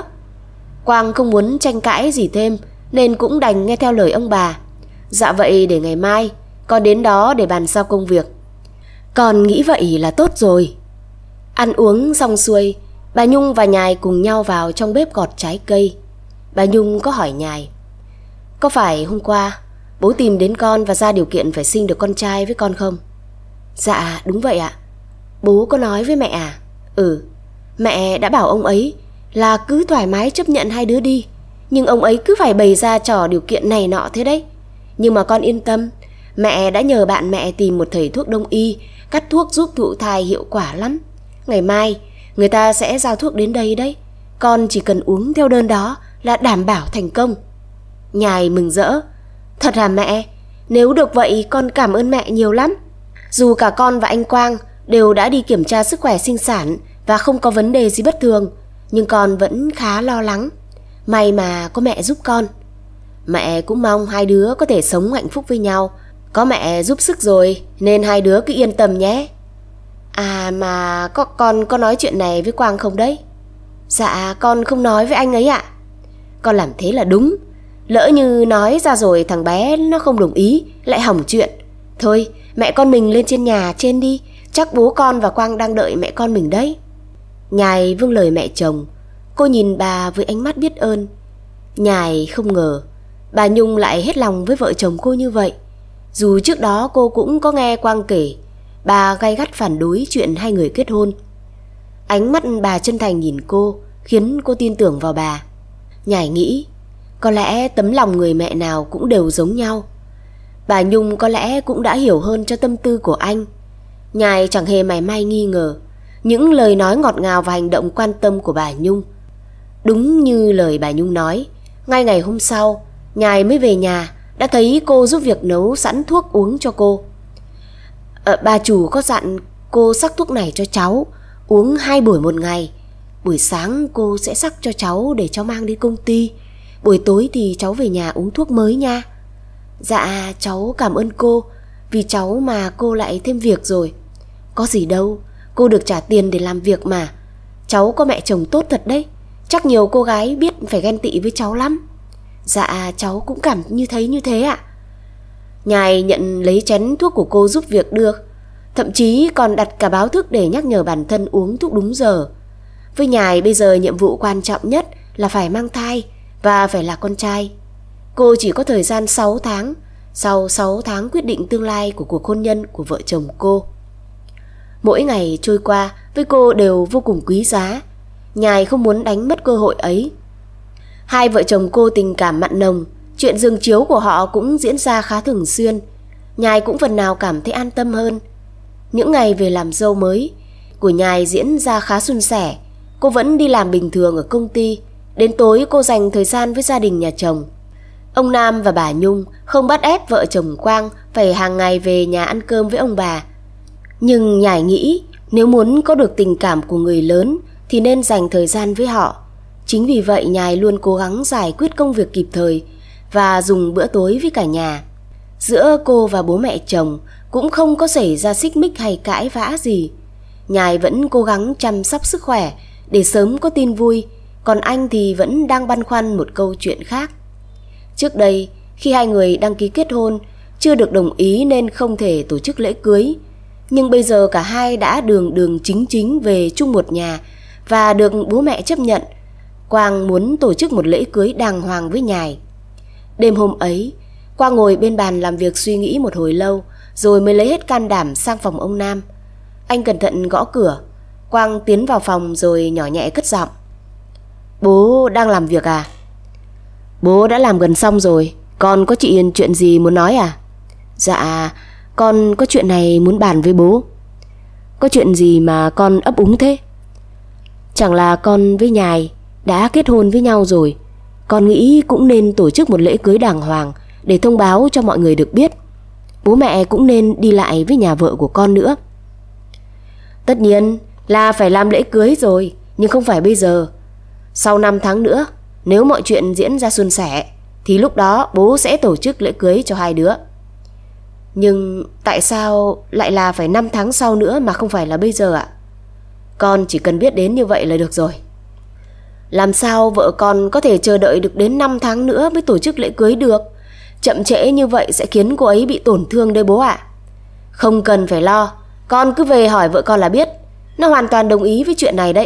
Quang không muốn tranh cãi gì thêm nên cũng đành nghe theo lời ông bà. "Dạ vậy để ngày mai con đến đó để bàn giao công việc." "Con nghĩ vậy là tốt rồi." Ăn uống xong xuôi, bà Nhung và Nhài cùng nhau vào trong bếp gọt trái cây. Bà Nhung có hỏi Nhài: "Có phải hôm qua bố tìm đến con và ra điều kiện phải sinh được con trai với con không?" "Dạ đúng vậy ạ." "Bố có nói với mẹ à?" "Ừ, mẹ đã bảo ông ấy là cứ thoải mái chấp nhận hai đứa đi. Nhưng ông ấy cứ phải bày ra trò điều kiện này nọ thế đấy. Nhưng mà con yên tâm, mẹ đã nhờ bạn mẹ tìm một thầy thuốc đông y cắt thuốc giúp thụ thai hiệu quả lắm. Ngày mai người ta sẽ giao thuốc đến đây đấy. Con chỉ cần uống theo đơn đó là đảm bảo thành công." Nhài mừng rỡ: "Thật hả mẹ? Nếu được vậy con cảm ơn mẹ nhiều lắm. Dù cả con và anh Quang đều đã đi kiểm tra sức khỏe sinh sản và không có vấn đề gì bất thường, nhưng con vẫn khá lo lắng. May mà có mẹ giúp con. Mẹ cũng mong hai đứa có thể sống hạnh phúc với nhau. Có mẹ giúp sức rồi nên hai đứa cứ yên tâm nhé." "À mà có, con có nói chuyện này với Quang không đấy?" "Dạ con không nói với anh ấy ạ." "Con làm thế là đúng. Lỡ như nói ra rồi thằng bé nó không đồng ý lại hỏng chuyện. Thôi mẹ con mình lên trên nhà trên đi. Chắc bố con và Quang đang đợi mẹ con mình đấy." Nhài vâng lời mẹ chồng. Cô nhìn bà với ánh mắt biết ơn. Nhài không ngờ bà Nhung lại hết lòng với vợ chồng cô như vậy. Dù trước đó cô cũng có nghe Quang kể bà gay gắt phản đối chuyện hai người kết hôn. Ánh mắt bà chân thành nhìn cô khiến cô tin tưởng vào bà. Nhài nghĩ có lẽ tấm lòng người mẹ nào cũng đều giống nhau. Bà Nhung có lẽ cũng đã hiểu hơn cho tâm tư của anh. Nhài chẳng hề mảy may nghi ngờ những lời nói ngọt ngào và hành động quan tâm của bà Nhung. Đúng như lời bà Nhung nói, ngay ngày hôm sau Nhài mới về nhà đã thấy cô giúp việc nấu sẵn thuốc uống cho cô. Ờ, bà chủ có dặn cô sắc thuốc này cho cháu uống hai buổi một ngày. Buổi sáng cô sẽ sắc cho cháu để cháu mang đi công ty. Buổi tối thì cháu về nhà uống thuốc mới nha." "Dạ cháu cảm ơn cô. Vì cháu mà cô lại thêm việc rồi." "Có gì đâu, cô được trả tiền để làm việc mà. Cháu có mẹ chồng tốt thật đấy. Chắc nhiều cô gái biết phải ghen tị với cháu lắm." "Dạ cháu cũng cảm như thấy như thế ạ." Nhài nhận lấy chén thuốc của cô giúp việc đưa, thậm chí còn đặt cả báo thức để nhắc nhở bản thân uống thuốc đúng giờ. Với Nhài bây giờ nhiệm vụ quan trọng nhất là phải mang thai và phải là con trai. Cô chỉ có thời gian sáu tháng, sau sáu tháng quyết định tương lai của cuộc hôn nhân của vợ chồng cô. Mỗi ngày trôi qua với cô đều vô cùng quý giá. Nhài không muốn đánh mất cơ hội ấy. Hai vợ chồng cô tình cảm mặn nồng, Chuyện giường chiếu của họ cũng diễn ra khá thường xuyên. Nhài cũng phần nào cảm thấy an tâm hơn. Những ngày về làm dâu mới của Nhài diễn ra khá suôn sẻ. Cô vẫn đi làm bình thường ở công ty. Đến tối cô dành thời gian với gia đình nhà chồng. Ông Nam và bà Nhung không bắt ép vợ chồng Quang phải hàng ngày về nhà ăn cơm với ông bà. Nhưng Nhài nghĩ nếu muốn có được tình cảm của người lớn thì nên dành thời gian với họ. Chính vì vậy Nhài luôn cố gắng giải quyết công việc kịp thời và dùng bữa tối với cả nhà. Giữa cô và bố mẹ chồng cũng không có xảy ra xích mích hay cãi vã gì. Nhài vẫn cố gắng chăm sóc sức khỏe để sớm có tin vui, còn anh thì vẫn đang băn khoăn một câu chuyện khác. Trước đây, khi hai người đăng ký kết hôn, chưa được đồng ý nên không thể tổ chức lễ cưới. Nhưng bây giờ cả hai đã đường đường chính chính về chung một nhà và được bố mẹ chấp nhận. Quang muốn tổ chức một lễ cưới đàng hoàng với Nhài. Đêm hôm ấy, Quang ngồi bên bàn làm việc suy nghĩ một hồi lâu, rồi mới lấy hết can đảm sang phòng ông Nam. Anh cẩn thận gõ cửa. Quang tiến vào phòng rồi nhỏ nhẹ cất giọng: "Bố đang làm việc à?" "Bố đã làm gần xong rồi. Con có chị chuyện gì muốn nói à?" "Dạ, con có chuyện này muốn bàn với bố." "Có chuyện gì mà con ấp úng thế?" "Chẳng là con với Nhài đã kết hôn với nhau rồi. Con nghĩ cũng nên tổ chức một lễ cưới đàng hoàng để thông báo cho mọi người được biết. Bố mẹ cũng nên đi lại với nhà vợ của con nữa." "Tất nhiên là phải làm lễ cưới rồi, nhưng không phải bây giờ. Sau năm tháng nữa, nếu mọi chuyện diễn ra suôn sẻ thì lúc đó bố sẽ tổ chức lễ cưới cho hai đứa." "Nhưng tại sao lại là phải năm tháng sau nữa mà không phải là bây giờ ạ?" "Con chỉ cần biết đến như vậy là được rồi." "Làm sao vợ con có thể chờ đợi được đến năm tháng nữa mới tổ chức lễ cưới được? Chậm trễ như vậy sẽ khiến cô ấy bị tổn thương đấy bố ạ." "Không cần phải lo, con cứ về hỏi vợ con là biết. Nó hoàn toàn đồng ý với chuyện này đấy."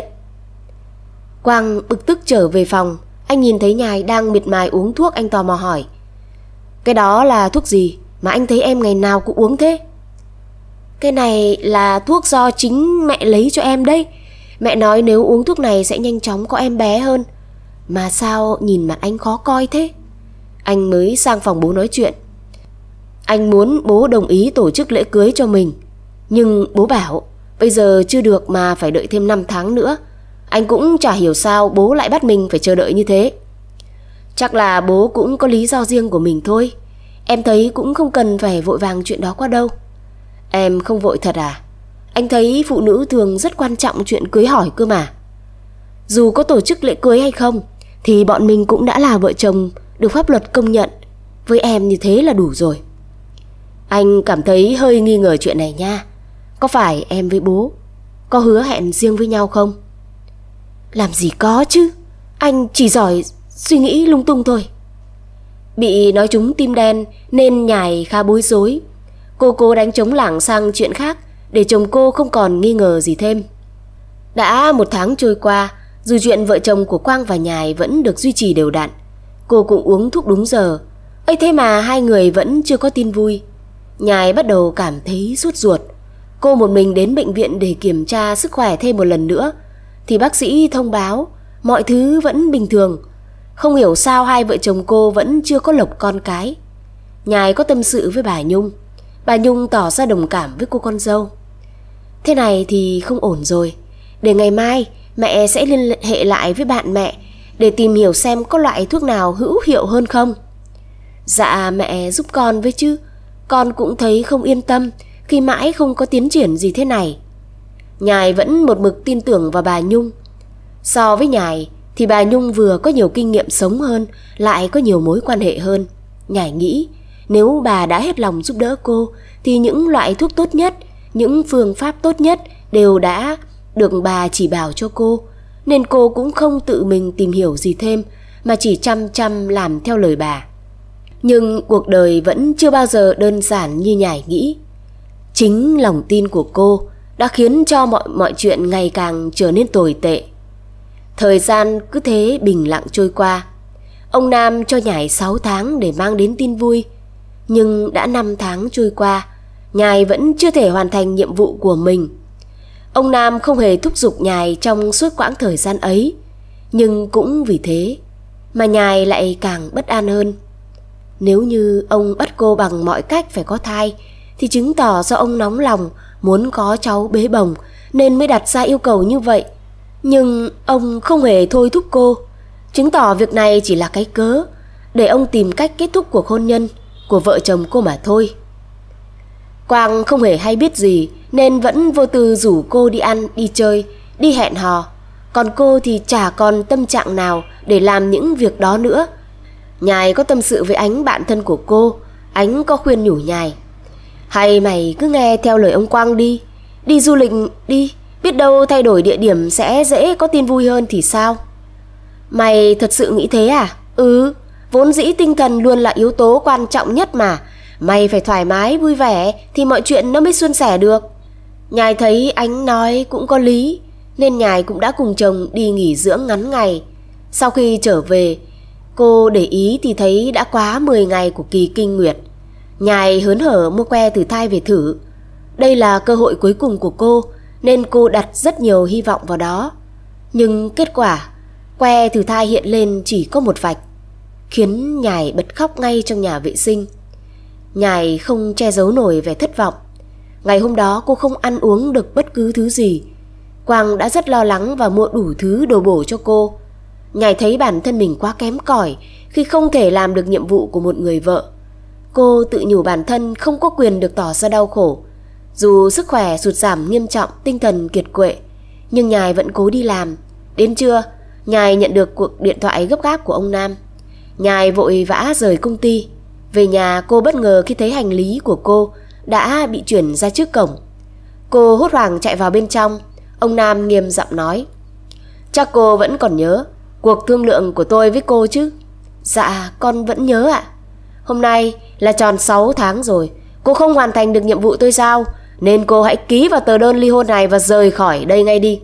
Quang bực tức trở về phòng. Anh nhìn thấy Nhài đang miệt mài uống thuốc, anh tò mò hỏi: "Cái đó là thuốc gì mà anh thấy em ngày nào cũng uống thế?" "Cái này là thuốc do chính mẹ lấy cho em đấy. Mẹ nói nếu uống thuốc này sẽ nhanh chóng có em bé hơn. Mà sao nhìn mặt anh khó coi thế?" Anh mới sang phòng bố nói chuyện. Anh muốn bố đồng ý tổ chức lễ cưới cho mình, nhưng bố bảo bây giờ chưa được mà phải đợi thêm năm tháng nữa. Anh cũng chả hiểu sao bố lại bắt mình phải chờ đợi như thế. Chắc là bố cũng có lý do riêng của mình thôi. Em thấy cũng không cần phải vội vàng chuyện đó quá đâu." "Em không vội thật à? Anh thấy phụ nữ thường rất quan trọng chuyện cưới hỏi cơ mà. Dù có tổ chức lễ cưới hay không thì bọn mình cũng đã là vợ chồng được pháp luật công nhận. Với em như thế là đủ rồi." Anh cảm thấy hơi nghi ngờ chuyện này nha. Có phải em với bố có hứa hẹn riêng với nhau không? Làm gì có chứ. Anh chỉ giỏi suy nghĩ lung tung thôi. Bị nói trúng tim đen nên Nhài khá bối rối. Cô cố đánh trống lảng sang chuyện khác để chồng cô không còn nghi ngờ gì thêm. Đã một tháng trôi qua, dù chuyện vợ chồng của Quang và Nhài vẫn được duy trì đều đặn, cô cũng uống thuốc đúng giờ, ấy thế mà hai người vẫn chưa có tin vui. Nhài bắt đầu cảm thấy sốt ruột. Cô một mình đến bệnh viện để kiểm tra sức khỏe thêm một lần nữa thì bác sĩ thông báo mọi thứ vẫn bình thường. Không hiểu sao hai vợ chồng cô vẫn chưa có lộc con cái. Nhài có tâm sự với bà Nhung. Bà Nhung tỏ ra đồng cảm với cô con dâu. Thế này thì không ổn rồi. Để ngày mai mẹ sẽ liên hệ lại với bạn mẹ để tìm hiểu xem có loại thuốc nào hữu hiệu hơn không. Dạ mẹ giúp con với chứ. Con cũng thấy không yên tâm khi mãi không có tiến triển gì thế này. Nhài vẫn một mực tin tưởng vào bà Nhung. So với Nhài thì bà Nhung vừa có nhiều kinh nghiệm sống hơn, lại có nhiều mối quan hệ hơn. Nhài nghĩ nếu bà đã hết lòng giúp đỡ cô thì những loại thuốc tốt nhất, những phương pháp tốt nhất đều đã được bà chỉ bảo cho cô, nên cô cũng không tự mình tìm hiểu gì thêm mà chỉ chăm chăm làm theo lời bà. Nhưng cuộc đời vẫn chưa bao giờ đơn giản như Nhài nghĩ. Chính lòng tin của cô đã khiến cho mọi mọi chuyện ngày càng trở nên tồi tệ. Thời gian cứ thế bình lặng trôi qua. Ông Nam cho Nhài sáu tháng để mang đến tin vui. Nhưng đã năm tháng trôi qua, Nhài vẫn chưa thể hoàn thành nhiệm vụ của mình. Ông Nam không hề thúc giục Nhài trong suốt quãng thời gian ấy. Nhưng cũng vì thế mà Nhài lại càng bất an hơn. Nếu như ông bắt cô bằng mọi cách phải có thai thì chứng tỏ do ông nóng lòng muốn có cháu bế bồng nên mới đặt ra yêu cầu như vậy. Nhưng ông không hề thôi thúc cô, chứng tỏ việc này chỉ là cái cớ để ông tìm cách kết thúc cuộc hôn nhân của vợ chồng cô mà thôi. Quang không hề hay biết gì nên vẫn vô tư rủ cô đi ăn, đi chơi, đi hẹn hò. Còn cô thì chả còn tâm trạng nào để làm những việc đó nữa. Nhài có tâm sự với Ánh, bạn thân của cô. Ánh có khuyên nhủ Nhài: hay mày cứ nghe theo lời ông Quang đi, đi du lịch đi, biết đâu thay đổi địa điểm sẽ dễ có tin vui hơn thì sao? Mày thật sự nghĩ thế à? Ừ, vốn dĩ tinh thần luôn là yếu tố quan trọng nhất mà. Mày phải thoải mái, vui vẻ thì mọi chuyện nó mới suôn sẻ được. Nhài thấy Ánh nói cũng có lý nên Nhài cũng đã cùng chồng đi nghỉ dưỡng ngắn ngày. Sau khi trở về, cô để ý thì thấy đã quá mười ngày của kỳ kinh nguyệt. Nhài hớn hở mua que thử thai về thử. Đây là cơ hội cuối cùng của cô nên cô đặt rất nhiều hy vọng vào đó. Nhưng kết quả, que thử thai hiện lên chỉ có một vạch, khiến Nhài bật khóc ngay trong nhà vệ sinh. Nhài không che giấu nổi vẻ thất vọng. Ngày hôm đó cô không ăn uống được bất cứ thứ gì. Quang đã rất lo lắng và mua đủ thứ đồ bổ cho cô. Nhài thấy bản thân mình quá kém cỏi khi không thể làm được nhiệm vụ của một người vợ. Cô tự nhủ bản thân không có quyền được tỏ ra đau khổ. Dù sức khỏe sụt giảm nghiêm trọng, tinh thần kiệt quệ, nhưng Nhài vẫn cố đi làm. Đến trưa, Nhài nhận được cuộc điện thoại gấp gáp của ông Nam. Nhài vội vã rời công ty. Về nhà, cô bất ngờ khi thấy hành lý của cô đã bị chuyển ra trước cổng. Cô hốt hoảng chạy vào bên trong. Ông Nam nghiêm giọng nói: chắc cô vẫn còn nhớ cuộc thương lượng của tôi với cô chứ? Dạ, con vẫn nhớ ạ. Hôm nay là tròn sáu tháng rồi, cô không hoàn thành được nhiệm vụ tôi giao, nên cô hãy ký vào tờ đơn ly hôn này và rời khỏi đây ngay đi.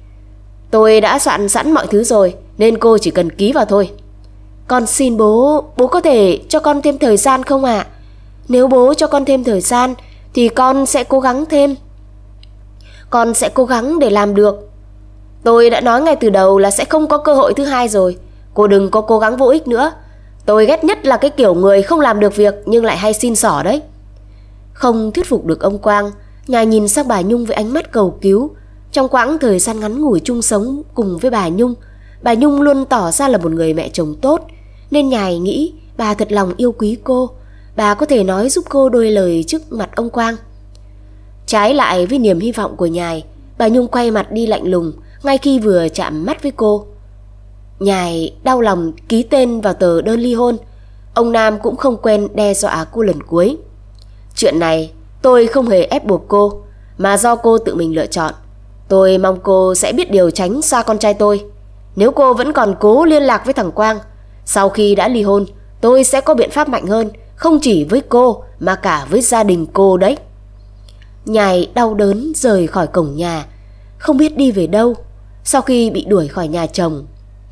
Tôi đã soạn sẵn mọi thứ rồi nên cô chỉ cần ký vào thôi. Con xin bố, bố có thể cho con thêm thời gian không ạ? Nếu bố cho con thêm thời gian thì con sẽ cố gắng thêm. Con sẽ cố gắng để làm được. Tôi đã nói ngay từ đầu là sẽ không có cơ hội thứ hai rồi. Cô đừng có cố gắng vô ích nữa. Tôi ghét nhất là cái kiểu người không làm được việc nhưng lại hay xin xỏ đấy. Không thuyết phục được ông Quang, Nhài nhìn sang bà Nhung với ánh mắt cầu cứu. Trong quãng thời gian ngắn ngủi chung sống cùng với bà Nhung, bà Nhung luôn tỏ ra là một người mẹ chồng tốt, nên Nhài nghĩ bà thật lòng yêu quý cô. Bà có thể nói giúp cô đôi lời trước mặt ông Quang. Trái lại với niềm hy vọng của Nhài, bà Nhung quay mặt đi lạnh lùng ngay khi vừa chạm mắt với cô. Nhài đau lòng ký tên vào tờ đơn ly hôn. Ông Nam cũng không quên đe dọa cô lần cuối. Chuyện này tôi không hề ép buộc cô, mà do cô tự mình lựa chọn. Tôi mong cô sẽ biết điều tránh xa con trai tôi. Nếu cô vẫn còn cố liên lạc với thằng Quang, sau khi đã ly hôn, tôi sẽ có biện pháp mạnh hơn, không chỉ với cô mà cả với gia đình cô đấy. Nhài đau đớn rời khỏi cổng nhà, không biết đi về đâu. Sau khi bị đuổi khỏi nhà chồng,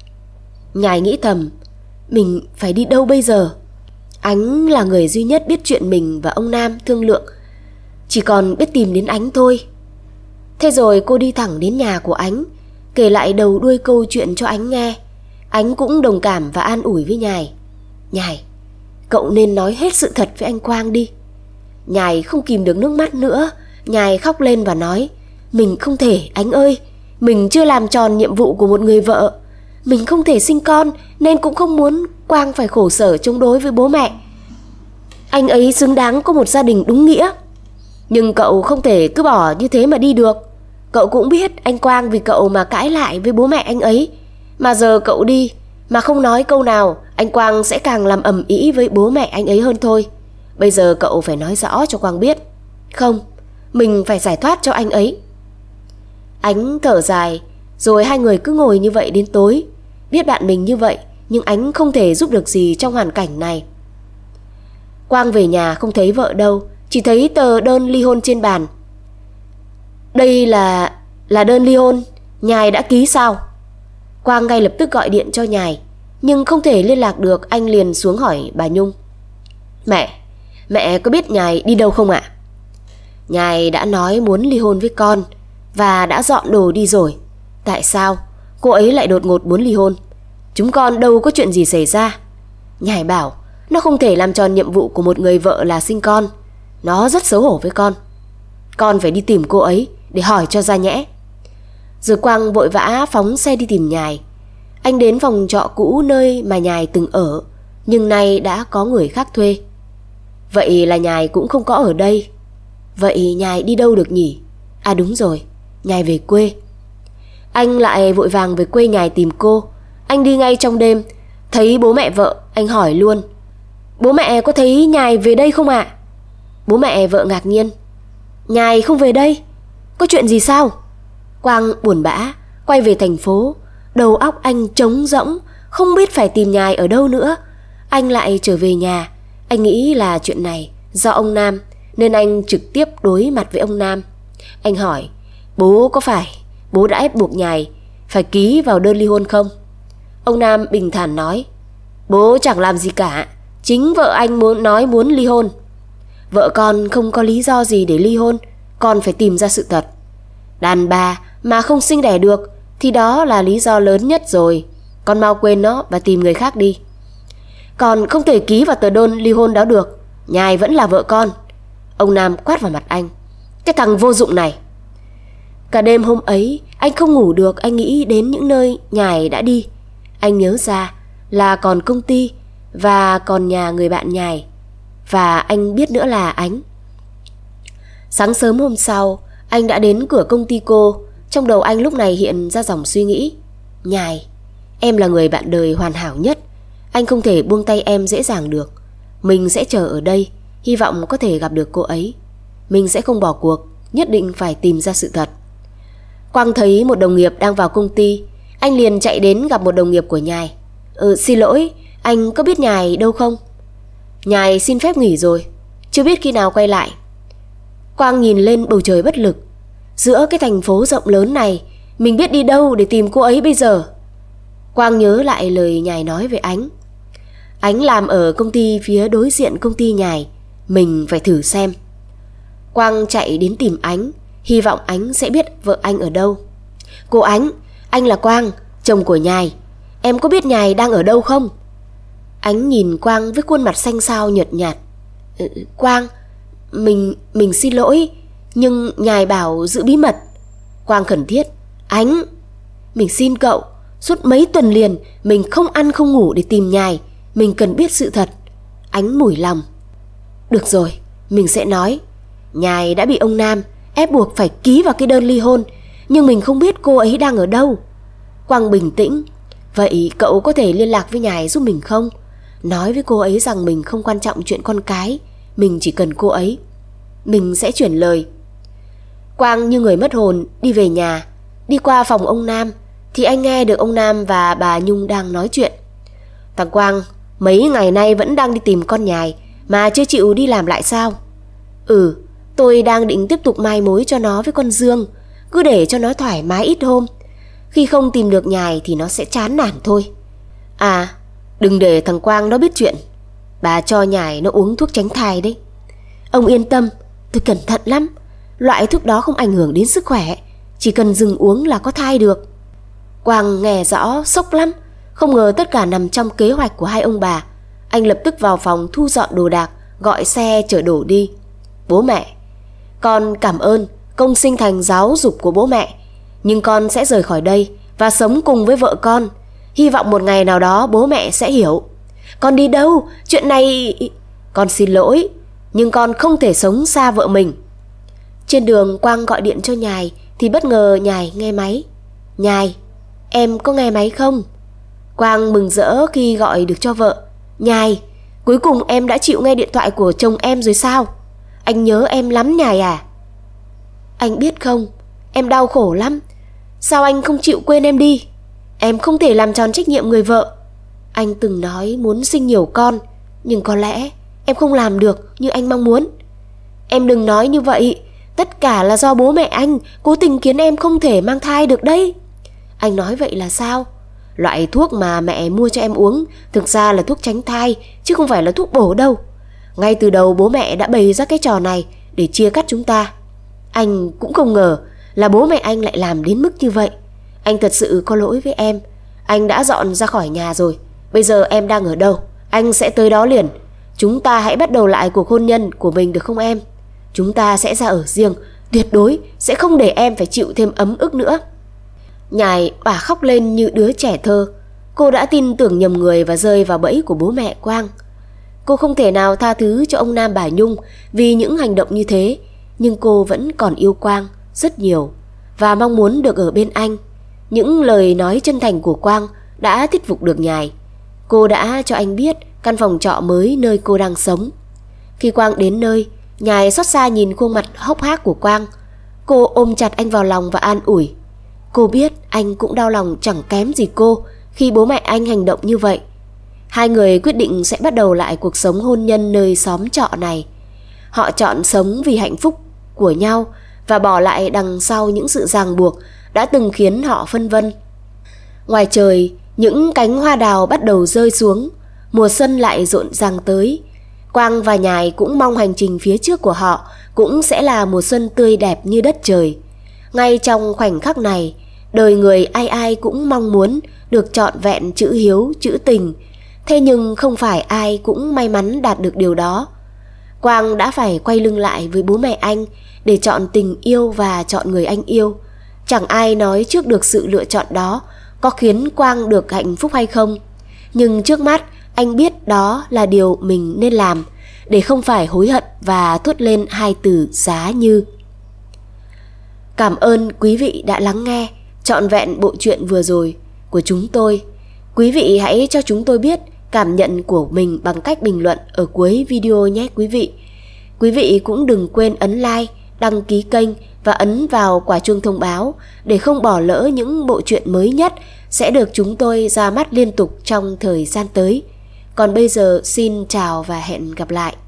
Nhài nghĩ thầm, mình phải đi đâu bây giờ? Ánh là người duy nhất biết chuyện mình và ông Nam thương lượng, chỉ còn biết tìm đến Ánh thôi. Thế rồi cô đi thẳng đến nhà của Ánh, kể lại đầu đuôi câu chuyện cho Ánh nghe. Ánh cũng đồng cảm và an ủi với Nhài. Nhài, cậu nên nói hết sự thật với anh Quang đi. Nhài không kìm được nước mắt nữa. Nhài khóc lên và nói, mình không thể, Ánh ơi. Mình chưa làm tròn nhiệm vụ của một người vợ. Mình không thể sinh con nên cũng không muốn Quang phải khổ sở chống đối với bố mẹ. Anh ấy xứng đáng có một gia đình đúng nghĩa. Nhưng cậu không thể cứ bỏ như thế mà đi được. Cậu cũng biết anh Quang vì cậu mà cãi lại với bố mẹ anh ấy. Mà giờ cậu đi mà không nói câu nào, anh Quang sẽ càng làm ầm ĩ với bố mẹ anh ấy hơn thôi. Bây giờ cậu phải nói rõ cho Quang biết. Không, mình phải giải thoát cho anh ấy. Ánh thở dài, rồi hai người cứ ngồi như vậy đến tối. Biết bạn mình như vậy, nhưng Ánh không thể giúp được gì trong hoàn cảnh này. Quang về nhà không thấy vợ đâu, chỉ thấy tờ đơn ly hôn trên bàn. Đây là... là đơn ly hôn, Nhài đã ký sao? Quang ngay lập tức gọi điện cho Nhài, nhưng không thể liên lạc được. Anh liền xuống hỏi bà Nhung. Mẹ, mẹ có biết Nhài đi đâu không ạ? Nhài đã nói muốn ly hôn với con và đã dọn đồ đi rồi. Tại sao cô ấy lại đột ngột muốn ly hôn? Chúng con đâu có chuyện gì xảy ra. Nhài bảo Nó không thể làm tròn nhiệm vụ của một người vợ là sinh con. Nó rất xấu hổ với con. Con phải đi tìm cô ấy để hỏi cho ra nhẽ. Rồi Quang vội vã phóng xe đi tìm Nhài. Anh đến phòng trọ cũ nơi mà Nhài từng ở, nhưng nay đã có người khác thuê. Vậy là Nhài cũng không có ở đây. Vậy Nhài đi đâu được nhỉ? À đúng rồi, Nhài về quê. Anh lại vội vàng về quê Nhài tìm cô. Anh đi ngay trong đêm, thấy bố mẹ vợ, anh hỏi luôn: bố mẹ có thấy Nhài về đây không ạ? À? Bố mẹ vợ ngạc nhiên: Nhài không về đây? Có chuyện gì sao? Quang buồn bã quay về thành phố. Đầu óc anh trống rỗng, không biết phải tìm Nhài ở đâu nữa. Anh lại trở về nhà. Anh nghĩ là chuyện này do ông Nam, nên anh trực tiếp đối mặt với ông Nam. Anh hỏi: bố có phải bố đã ép buộc Nhài phải ký vào đơn ly hôn không? Ông Nam bình thản nói: bố chẳng làm gì cả. Chính vợ anh muốn nói muốn ly hôn. Vợ con không có lý do gì để ly hôn. Con phải tìm ra sự thật. Đàn bà mà không sinh đẻ được thì đó là lý do lớn nhất rồi. Con mau quên nó và tìm người khác đi. Con không thể ký vào tờ đơn ly hôn đó được. Nhài vẫn là vợ con. Ông Nam quát vào mặt anh: cái thằng vô dụng này. Cả đêm hôm ấy anh không ngủ được. Anh nghĩ đến những nơi Nhài đã đi. Anh nhớ ra là còn công ty và còn nhà người bạn Nhài. Và anh biết nữa là Ánh. Sáng sớm hôm sau, anh đã đến cửa công ty cô. Trong đầu anh lúc này hiện ra dòng suy nghĩ: Nhài, em là người bạn đời hoàn hảo nhất. Anh không thể buông tay em dễ dàng được. Mình sẽ chờ ở đây, hy vọng có thể gặp được cô ấy. Mình sẽ không bỏ cuộc, nhất định phải tìm ra sự thật. Quang thấy một đồng nghiệp đang vào công ty. Anh liền chạy đến gặp một đồng nghiệp của Nhài. Ừ, xin lỗi, anh có biết Nhài đâu không? Nhài xin phép nghỉ rồi, chưa biết khi nào quay lại. Quang nhìn lên bầu trời bất lực. Giữa cái thành phố rộng lớn này, mình biết đi đâu để tìm cô ấy bây giờ? Quang nhớ lại lời Nhài nói về Ánh. Ánh làm ở công ty phía đối diện công ty Nhài. Mình phải thử xem. Quang chạy đến tìm Ánh, hy vọng Ánh sẽ biết vợ anh ở đâu. Cô Ánh, anh là Quang, chồng của Nhài. Em có biết Nhài đang ở đâu không? Ánh nhìn Quang với khuôn mặt xanh xao nhợt nhạt. Ừ, Quang, Mình mình xin lỗi, nhưng Nhài bảo giữ bí mật. Quang khẩn thiết: Ánh, mình xin cậu, suốt mấy tuần liền mình không ăn không ngủ để tìm Nhài. Mình cần biết sự thật. Ánh mủi lòng: được rồi, mình sẽ nói. Nhài đã bị ông Nam ép buộc phải ký vào cái đơn ly hôn, nhưng mình không biết cô ấy đang ở đâu. Quang bình tĩnh: vậy cậu có thể liên lạc với Nhài giúp mình không? Nói với cô ấy rằng mình không quan trọng chuyện con cái, mình chỉ cần cô ấy. Mình sẽ chuyển lời. Quang như người mất hồn đi về nhà. Đi qua phòng ông Nam thì anh nghe được ông Nam và bà Nhung đang nói chuyện. Thằng Quang mấy ngày nay vẫn đang đi tìm con Nhài mà chưa chịu đi làm lại sao? Ừ, tôi đang định tiếp tục mai mối cho nó với con Dương, cứ để cho nó thoải mái ít hôm. Khi không tìm được Nhài thì nó sẽ chán nản thôi. À, đừng để thằng Quang nó biết chuyện. Bà cho Nhài nó uống thuốc tránh thai đấy. Ông yên tâm, tôi cẩn thận lắm. Loại thuốc đó không ảnh hưởng đến sức khỏe, chỉ cần dừng uống là có thai được. Quang nghe rõ sốc lắm. Không ngờ tất cả nằm trong kế hoạch của hai ông bà. Anh lập tức vào phòng thu dọn đồ đạc, gọi xe chở đồ đi. Bố mẹ, con cảm ơn công sinh thành giáo dục của bố mẹ, nhưng con sẽ rời khỏi đây và sống cùng với vợ con. Hy vọng một ngày nào đó bố mẹ sẽ hiểu. Con đi đâu? Chuyện này... Con xin lỗi, nhưng con không thể sống xa vợ mình. Trên đường Quang gọi điện cho Nhài thì bất ngờ Nhài nghe máy. Nhài, em có nghe máy không? Quang mừng rỡ khi gọi được cho vợ. Nhài, cuối cùng em đã chịu nghe điện thoại của chồng em rồi sao? Anh nhớ em lắm Nhài à? Anh biết không, em đau khổ lắm. Sao anh không chịu quên em đi? Em không thể làm tròn trách nhiệm người vợ. Anh từng nói muốn sinh nhiều con, nhưng có lẽ em không làm được như anh mong muốn. Em đừng nói như vậy. Tất cả là do bố mẹ anh cố tình khiến em không thể mang thai được đấy. Anh nói vậy là sao? Loại thuốc mà mẹ mua cho em uống thực ra là thuốc tránh thai, chứ không phải là thuốc bổ đâu. Ngay từ đầu bố mẹ đã bày ra cái trò này để chia cắt chúng ta. Anh cũng không ngờ là bố mẹ anh lại làm đến mức như vậy. Anh thật sự có lỗi với em. Anh đã dọn ra khỏi nhà rồi. Bây giờ em đang ở đâu, anh sẽ tới đó liền. Chúng ta hãy bắt đầu lại cuộc hôn nhân của mình được không em? Chúng ta sẽ ra ở riêng, tuyệt đối sẽ không để em phải chịu thêm ấm ức nữa. Nhài òa khóc lên như đứa trẻ thơ. Cô đã tin tưởng nhầm người và rơi vào bẫy của bố mẹ Quang. Cô không thể nào tha thứ cho ông Nam bà Nhung vì những hành động như thế, nhưng cô vẫn còn yêu Quang rất nhiều và mong muốn được ở bên anh. Những lời nói chân thành của Quang đã thuyết phục được Nhài. Cô đã cho anh biết căn phòng trọ mới nơi cô đang sống. Khi Quang đến nơi, Nhài xót xa nhìn khuôn mặt hốc hác của Quang. Cô ôm chặt anh vào lòng và an ủi. Cô biết anh cũng đau lòng chẳng kém gì cô khi bố mẹ anh hành động như vậy. Hai người quyết định sẽ bắt đầu lại cuộc sống hôn nhân nơi xóm trọ này. Họ chọn sống vì hạnh phúc của nhau và bỏ lại đằng sau những sự ràng buộc đã từng khiến họ phân vân. Ngoài trời, những cánh hoa đào bắt đầu rơi xuống, mùa xuân lại rộn ràng tới. Quang và Nhài cũng mong hành trình phía trước của họ cũng sẽ là mùa xuân tươi đẹp như đất trời. Ngay trong khoảnh khắc này, đời người ai ai cũng mong muốn được trọn vẹn chữ hiếu, chữ tình. Thế nhưng không phải ai cũng may mắn đạt được điều đó. Quang đã phải quay lưng lại với bố mẹ anh để chọn tình yêu và chọn người anh yêu. Chẳng ai nói trước được sự lựa chọn đó có khiến Quang được hạnh phúc hay không. Nhưng trước mắt anh biết đó là điều mình nên làm, để không phải hối hận và thốt lên hai từ giá như. Cảm ơn quý vị đã lắng nghe trọn vẹn bộ truyện vừa rồi của chúng tôi. Quý vị hãy cho chúng tôi biết cảm nhận của mình bằng cách bình luận ở cuối video nhé quý vị. Quý vị cũng đừng quên ấn like, đăng ký kênh và ấn vào quả chuông thông báo để không bỏ lỡ những bộ truyện mới nhất sẽ được chúng tôi ra mắt liên tục trong thời gian tới. Còn bây giờ xin chào và hẹn gặp lại.